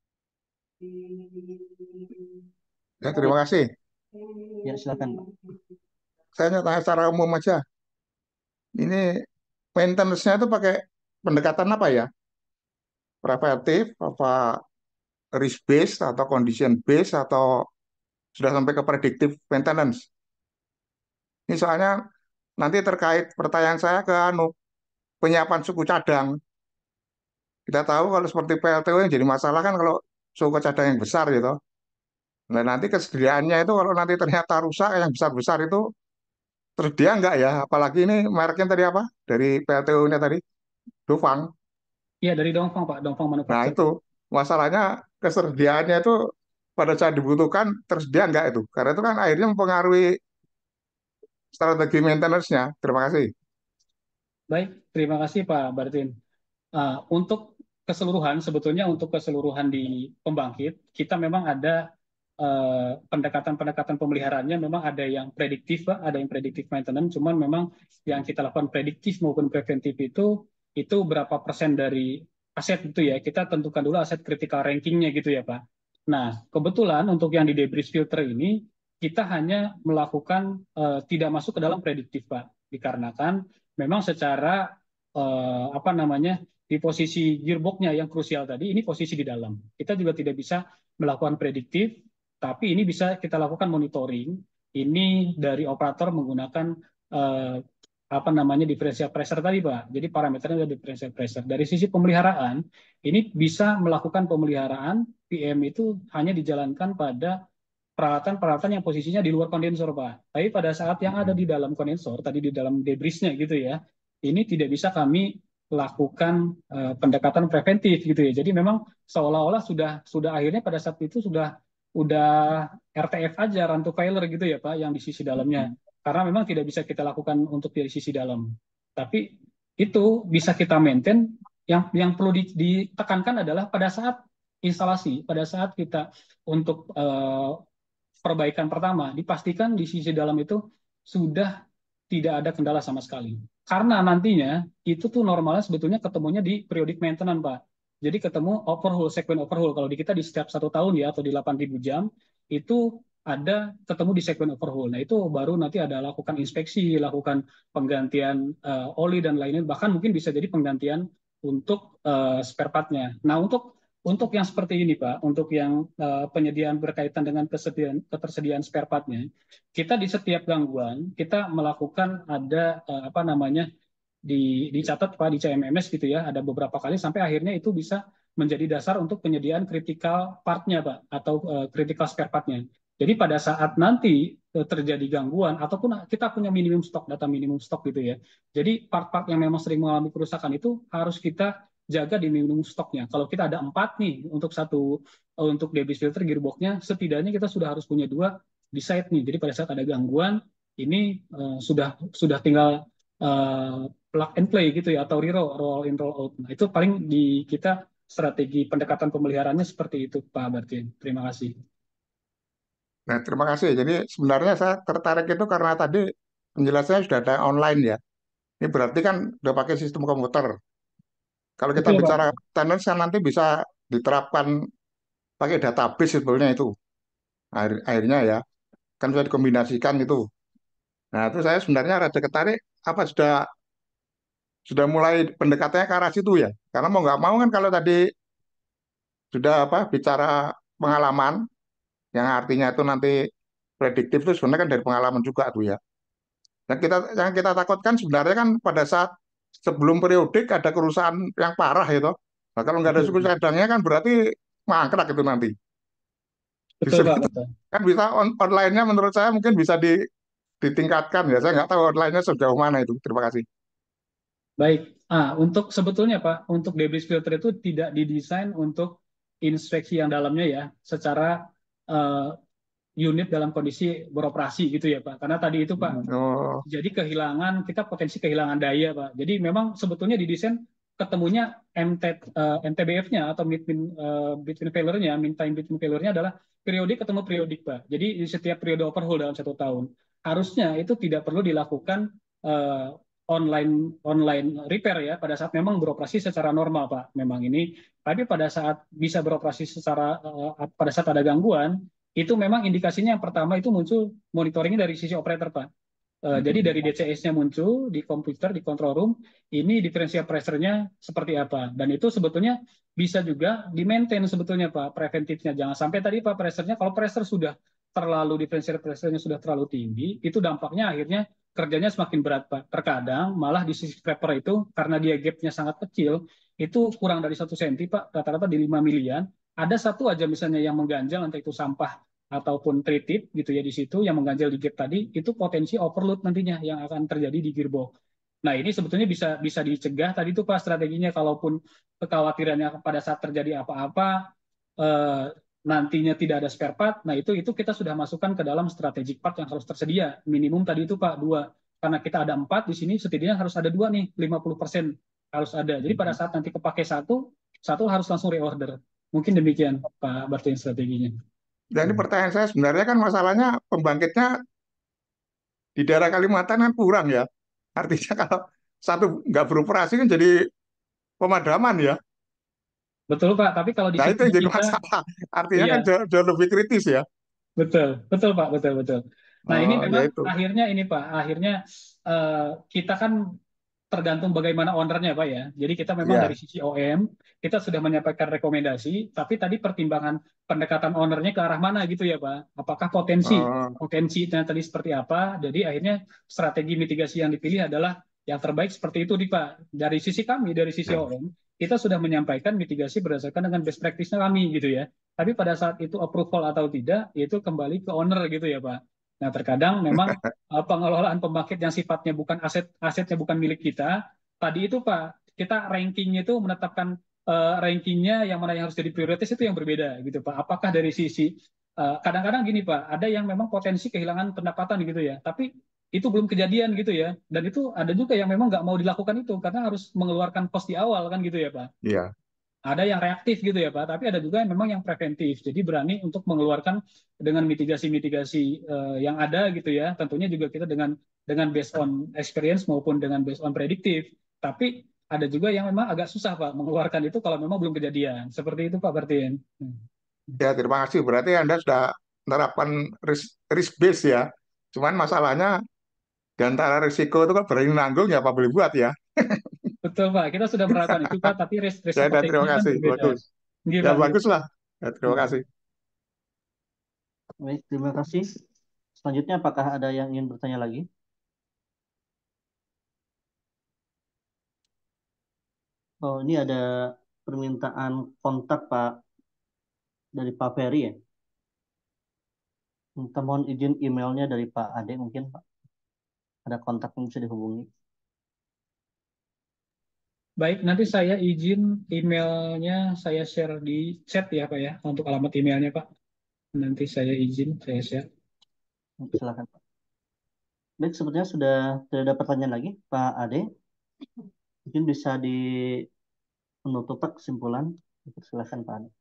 C: Ya, terima kasih.
A: Ya, silakan, Pak.
C: Saya tanya secara umum aja. Ini maintenance-nya itu pakai pendekatan apa ya? Preventif, apa risk based atau condition based atau sudah sampai ke predictive maintenance? Ini soalnya nanti terkait pertanyaan saya ke anu penyiapan suku cadang. Kita tahu kalau seperti P L T U yang jadi masalah kan kalau suku cadang yang besar gitu. Nah nanti kesediaannya itu kalau nanti ternyata rusak yang besar-besar itu tersedia nggak ya? Apalagi ini mereknya tadi apa? Dari P L T U-nya tadi, Dufang.
B: Iya, dari Dongfang, Pak. Dongfang
C: Nah
B: Manufacture.
C: itu masalahnya kesediaannya itu pada saat dibutuhkan tersedia nggak itu? Karena itu kan akhirnya mempengaruhi strategi maintenance-nya. Terima kasih.
B: Baik, terima kasih Pak Bartin. Uh, untuk keseluruhan, sebetulnya untuk keseluruhan di pembangkit, kita memang ada uh, pendekatan-pendekatan pemeliharaannya, memang ada yang prediktif, Pak, ada yang prediktif maintenance, cuman memang yang kita lakukan prediktif maupun preventif itu, itu berapa persen dari aset itu ya, kita tentukan dulu aset critical rankingnya gitu ya Pak. Nah, kebetulan untuk yang di debris filter ini, kita hanya melakukan uh, tidak masuk ke dalam prediktif Pak, dikarenakan memang secara uh, apa namanya di posisi gearboxnya yang krusial tadi, ini posisi di dalam. Kita juga tidak bisa melakukan prediktif, tapi ini bisa kita lakukan monitoring. Ini dari operator menggunakan eh, apa namanya differential pressure tadi, Pak. Jadi parameternya ada differential pressure. Dari sisi pemeliharaan, ini bisa melakukan pemeliharaan P M itu hanya dijalankan pada peralatan-peralatan yang posisinya di luar kondensor, Pak. Tapi pada saat yang ada di dalam kondensor, tadi di dalam debrisnya gitu ya, ini tidak bisa kami lakukan uh, pendekatan preventif gitu ya. Jadi memang seolah-olah sudah sudah akhirnya pada saat itu sudah udah R T F aja run to failure gitu ya Pak yang di sisi dalamnya. Karena memang tidak bisa kita lakukan untuk dari sisi dalam. Tapi itu bisa kita maintain. Yang yang perlu ditekankan adalah pada saat instalasi, pada saat kita untuk uh, perbaikan pertama, dipastikan di sisi dalam itu sudah tidak ada kendala sama sekali. Karena nantinya itu tuh normalnya sebetulnya ketemunya di periodic maintenance, Pak. Jadi ketemu overhaul, segmen overhaul. Kalau di kita di setiap satu tahun ya, atau di delapan ribu jam, itu ada ketemu di segmen overhaul. Nah itu baru nanti ada lakukan inspeksi, lakukan penggantian uh, oli dan lainnya, bahkan mungkin bisa jadi penggantian untuk uh, spare part-nya. Nah untuk untuk yang seperti ini, Pak, untuk yang uh, penyediaan berkaitan dengan kesediaan, ketersediaan spare part-nya, kita di setiap gangguan kita melakukan ada uh, apa namanya di dicatat Pak di C M M S gitu ya, ada beberapa kali sampai akhirnya itu bisa menjadi dasar untuk penyediaan critical part-nya Pak atau uh, critical spare part-nya. Jadi pada saat nanti uh, terjadi gangguan ataupun kita punya minimum stok data minimum stok gitu ya. Jadi part-part yang memang sering mengalami kerusakan itu harus kita jaga di minimum stoknya. Kalau kita ada empat nih untuk satu untuk debris filter gearboxnya, setidaknya kita sudah harus punya dua di site nih. Jadi pada saat ada gangguan ini uh, sudah sudah tinggal uh, plug and play gitu ya atau reroll roll in roll out. Nah, itu paling di kita strategi pendekatan pemeliharaannya seperti itu Pak Martin. Terima kasih.
C: Nah, terima kasih. Jadi sebenarnya saya tertarik itu karena tadi penjelasannya sudah ada online ya. Ini berarti kan udah pakai sistem komputer. Kalau kita
B: Betul
C: bicara
B: Pak.
C: maintenance kan nanti bisa diterapkan pakai database sebetulnya itu. Akhir, akhirnya ya, kan bisa dikombinasikan itu. Nah, itu saya sebenarnya rada ketarik apa sudah sudah mulai pendekatannya ke arah situ ya. Karena mau nggak mau kan kalau tadi sudah apa bicara pengalaman yang artinya itu nanti prediktif itu sebenarnya kan dari pengalaman juga tuh ya. Dan kita yang kita takutkan sebenarnya kan pada saat sebelum periodik ada kerusakan yang parah itu. Nah, kalau nggak ada suku
B: Betul.
C: cadangnya kan berarti mangkrak itu nanti.
B: Betul
C: Justru
B: Pak,
C: itu
B: betul.
C: kan bisa on online-nya menurut saya mungkin bisa di, ditingkatkan ya. Saya nggak tahu online-nya sejauh mana itu. Terima kasih.
B: Baik. Ah, untuk sebetulnya Pak, untuk debris filter itu tidak didesain untuk inspeksi yang dalamnya ya, secara uh, unit dalam kondisi beroperasi gitu ya Pak. Karena tadi itu Pak,
C: Oh,
B: jadi kehilangan kita potensi kehilangan daya Pak. Jadi memang sebetulnya didesain ketemunya M T, uh, M T B F-nya atau between, uh, between failure-nya, mean time between failure-nya adalah periodik ketemu periodik, Pak. Jadi di setiap periode overhaul dalam satu tahun. Harusnya itu tidak perlu dilakukan uh, online online repair ya pada saat memang beroperasi secara normal, Pak. Memang ini, tapi pada saat bisa beroperasi secara uh, pada saat ada gangguan, itu memang indikasinya yang pertama itu muncul monitoringnya dari sisi operator, Pak. Uh, jadi dari D C S-nya muncul di komputer, di control room, ini differential pressure-nya seperti apa. Dan itu sebetulnya bisa juga di-maintain sebetulnya Pak, preventifnya. Jangan sampai tadi Pak pressure-nya, kalau pressure sudah terlalu, differential pressure-nya sudah terlalu tinggi, itu dampaknya akhirnya kerjanya semakin berat Pak. Terkadang malah di sisi scraper itu, karena dia gap-nya sangat kecil, itu kurang dari satu senti Pak, rata-rata di lima milian. Ada satu aja misalnya yang mengganjal, entah itu sampah ataupun tritip gitu ya di situ yang mengganjal di gap tadi, itu potensi overload nantinya yang akan terjadi di gearbox. Nah ini sebetulnya bisa bisa dicegah tadi tuh Pak strateginya, kalaupun kekhawatirannya pada saat terjadi apa-apa eh, nantinya tidak ada spare part, nah itu itu kita sudah masukkan ke dalam strategic part yang harus tersedia. Minimum tadi itu Pak dua, karena kita ada empat di sini setidaknya harus ada dua nih, lima puluh persen harus ada. Jadi pada saat nanti kepake satu, satu harus langsung reorder. Mungkin demikian Pak Bartin strateginya.
C: Dan ini pertanyaan saya sebenarnya kan masalahnya pembangkitnya di daerah Kalimantan kan kurang ya. Artinya kalau satu nggak beroperasi kan jadi pemadaman ya.
B: Betul Pak, tapi kalau di
C: Nah itu
B: sisi
C: yang jadi
B: kita,
C: masalah. Artinya
B: iya
C: kan jauh, jauh lebih kritis ya.
B: betul, betul Pak, betul betul. Nah ini
C: Oh, ya
B: memang
C: itu.
B: akhirnya ini Pak, akhirnya eh, kita kan tergantung bagaimana ownernya Pak ya. Jadi kita memang dari
C: Ya.
B: sisi O E M kita sudah menyampaikan rekomendasi, tapi tadi pertimbangan pendekatan ownernya ke arah mana gitu ya Pak. Apakah potensi
C: Oh,
B: potensinya tadi seperti apa? Jadi akhirnya strategi mitigasi yang dipilih adalah yang terbaik seperti itu di Pak. Dari sisi kami, dari sisi O E M kita sudah menyampaikan mitigasi berdasarkan dengan best practice-nya kami gitu ya. Tapi pada saat itu approval atau tidak, itu kembali ke owner gitu ya Pak. Nah terkadang memang uh, pengelolaan pembangkit yang sifatnya bukan aset asetnya bukan milik kita. Tadi itu Pak, kita rankingnya itu menetapkan uh, rankingnya yang mana yang harus jadi prioritas itu yang berbeda gitu Pak. Apakah dari sisi uh, kadang-kadang gini Pak, ada yang memang potensi kehilangan pendapatan gitu ya, tapi itu belum kejadian gitu ya. Dan itu ada juga yang memang nggak mau dilakukan itu karena harus mengeluarkan cost di awal kan gitu ya Pak.
C: iya.
B: Ada yang reaktif gitu ya Pak, tapi ada juga yang memang yang preventif. Jadi berani untuk mengeluarkan dengan mitigasi-mitigasi uh, yang ada gitu ya. Tentunya juga kita dengan dengan based on experience maupun dengan based on prediktif. Tapi ada juga yang memang agak susah Pak mengeluarkan itu kalau memang belum kejadian. Seperti itu Pak Bertin.
C: Ya, terima kasih. Berarti Anda sudah menerapkan risk, risk base ya. Cuman masalahnya di antara risiko itu kan berani nanggung ya apa boleh buat ya.
B: Betul Pak, kita sudah menerapkan itu Pak, tapi res-
C: Ya,
B: resiko
C: dan terima
B: taking kan
C: kasih.
B: berbeda.
C: Bagus.
B: Nggih
C: Ya,
B: Pak, nggih.
C: bagus lah. Ya, terima kasih.
A: Baik, terima kasih. Selanjutnya, apakah ada yang ingin bertanya lagi? Oh, ini ada permintaan kontak Pak dari Pak Ferry ya. Minta mohon izin emailnya dari Pak Ade mungkin Pak. Ada kontak yang bisa dihubungi.
B: Baik, nanti saya izin emailnya saya share di chat ya Pak ya, untuk alamat emailnya Pak. Nanti saya izin, saya share.
A: Silakan Pak. Baik, sepertinya sudah tidak ada pertanyaan lagi Pak Ade. Mungkin bisa di menutup Pak kesimpulan. Silakan Pak Ade.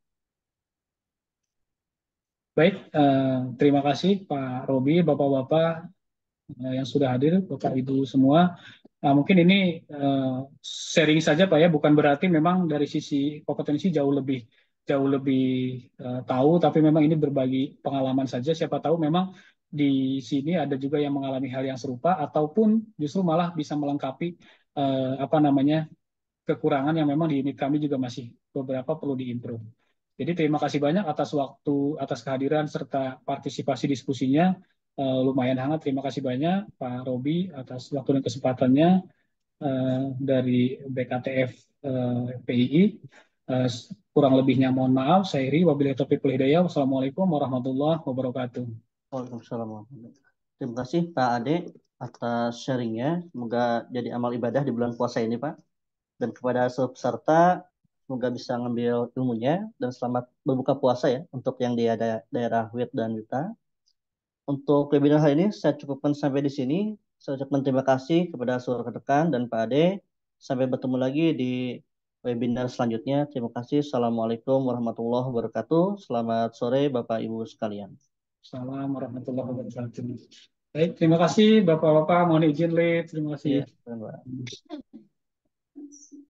B: Baik, eh, terima kasih Pak Robi, Bapak-Bapak eh, yang sudah hadir, Bapak Ibu semua. Nah, mungkin ini eh, sharing saja Pak ya, bukan berarti memang dari sisi kompetensi jauh lebih jauh lebih eh, tahu, tapi memang ini berbagi pengalaman saja. Siapa tahu memang di sini ada juga yang mengalami hal yang serupa, ataupun justru malah bisa melengkapi eh, apa namanya kekurangan yang memang di unit kami juga masih beberapa perlu diimprove. Jadi terima kasih banyak atas waktu, atas kehadiran serta partisipasi diskusinya. Eh, lumayan hangat. Terima kasih banyak Pak Robi atas waktu dan kesempatannya eh, dari B K T F eh, P I I. Eh, kurang lebihnya mohon maaf. Saya Iri, wabillahi taufiq wal hidayah. Wassalamualaikum warahmatullahi wabarakatuh.
A: Waalaikumsalam. Terima kasih Pak Ade atas sharingnya. Semoga jadi amal ibadah di bulan puasa ini Pak. Dan kepada seluruh peserta, semoga bisa ngambil ilmunya dan selamat berbuka puasa ya untuk yang di ada- daerah W I T dan Wita. Untuk webinar hari ini saya cukupkan sampai di sini. Saya ucapkan terima kasih kepada seluruh rekan dan Pak Ade. Sampai bertemu lagi di webinar selanjutnya. Terima kasih. Assalamualaikum warahmatullahi wabarakatuh. Selamat sore Bapak Ibu sekalian.
B: Assalamualaikum warahmatullahi wabarakatuh. Baik, terima kasih Bapak-Bapak. Mohon izin, Lid. Terima kasih.
A: Iya, Pak.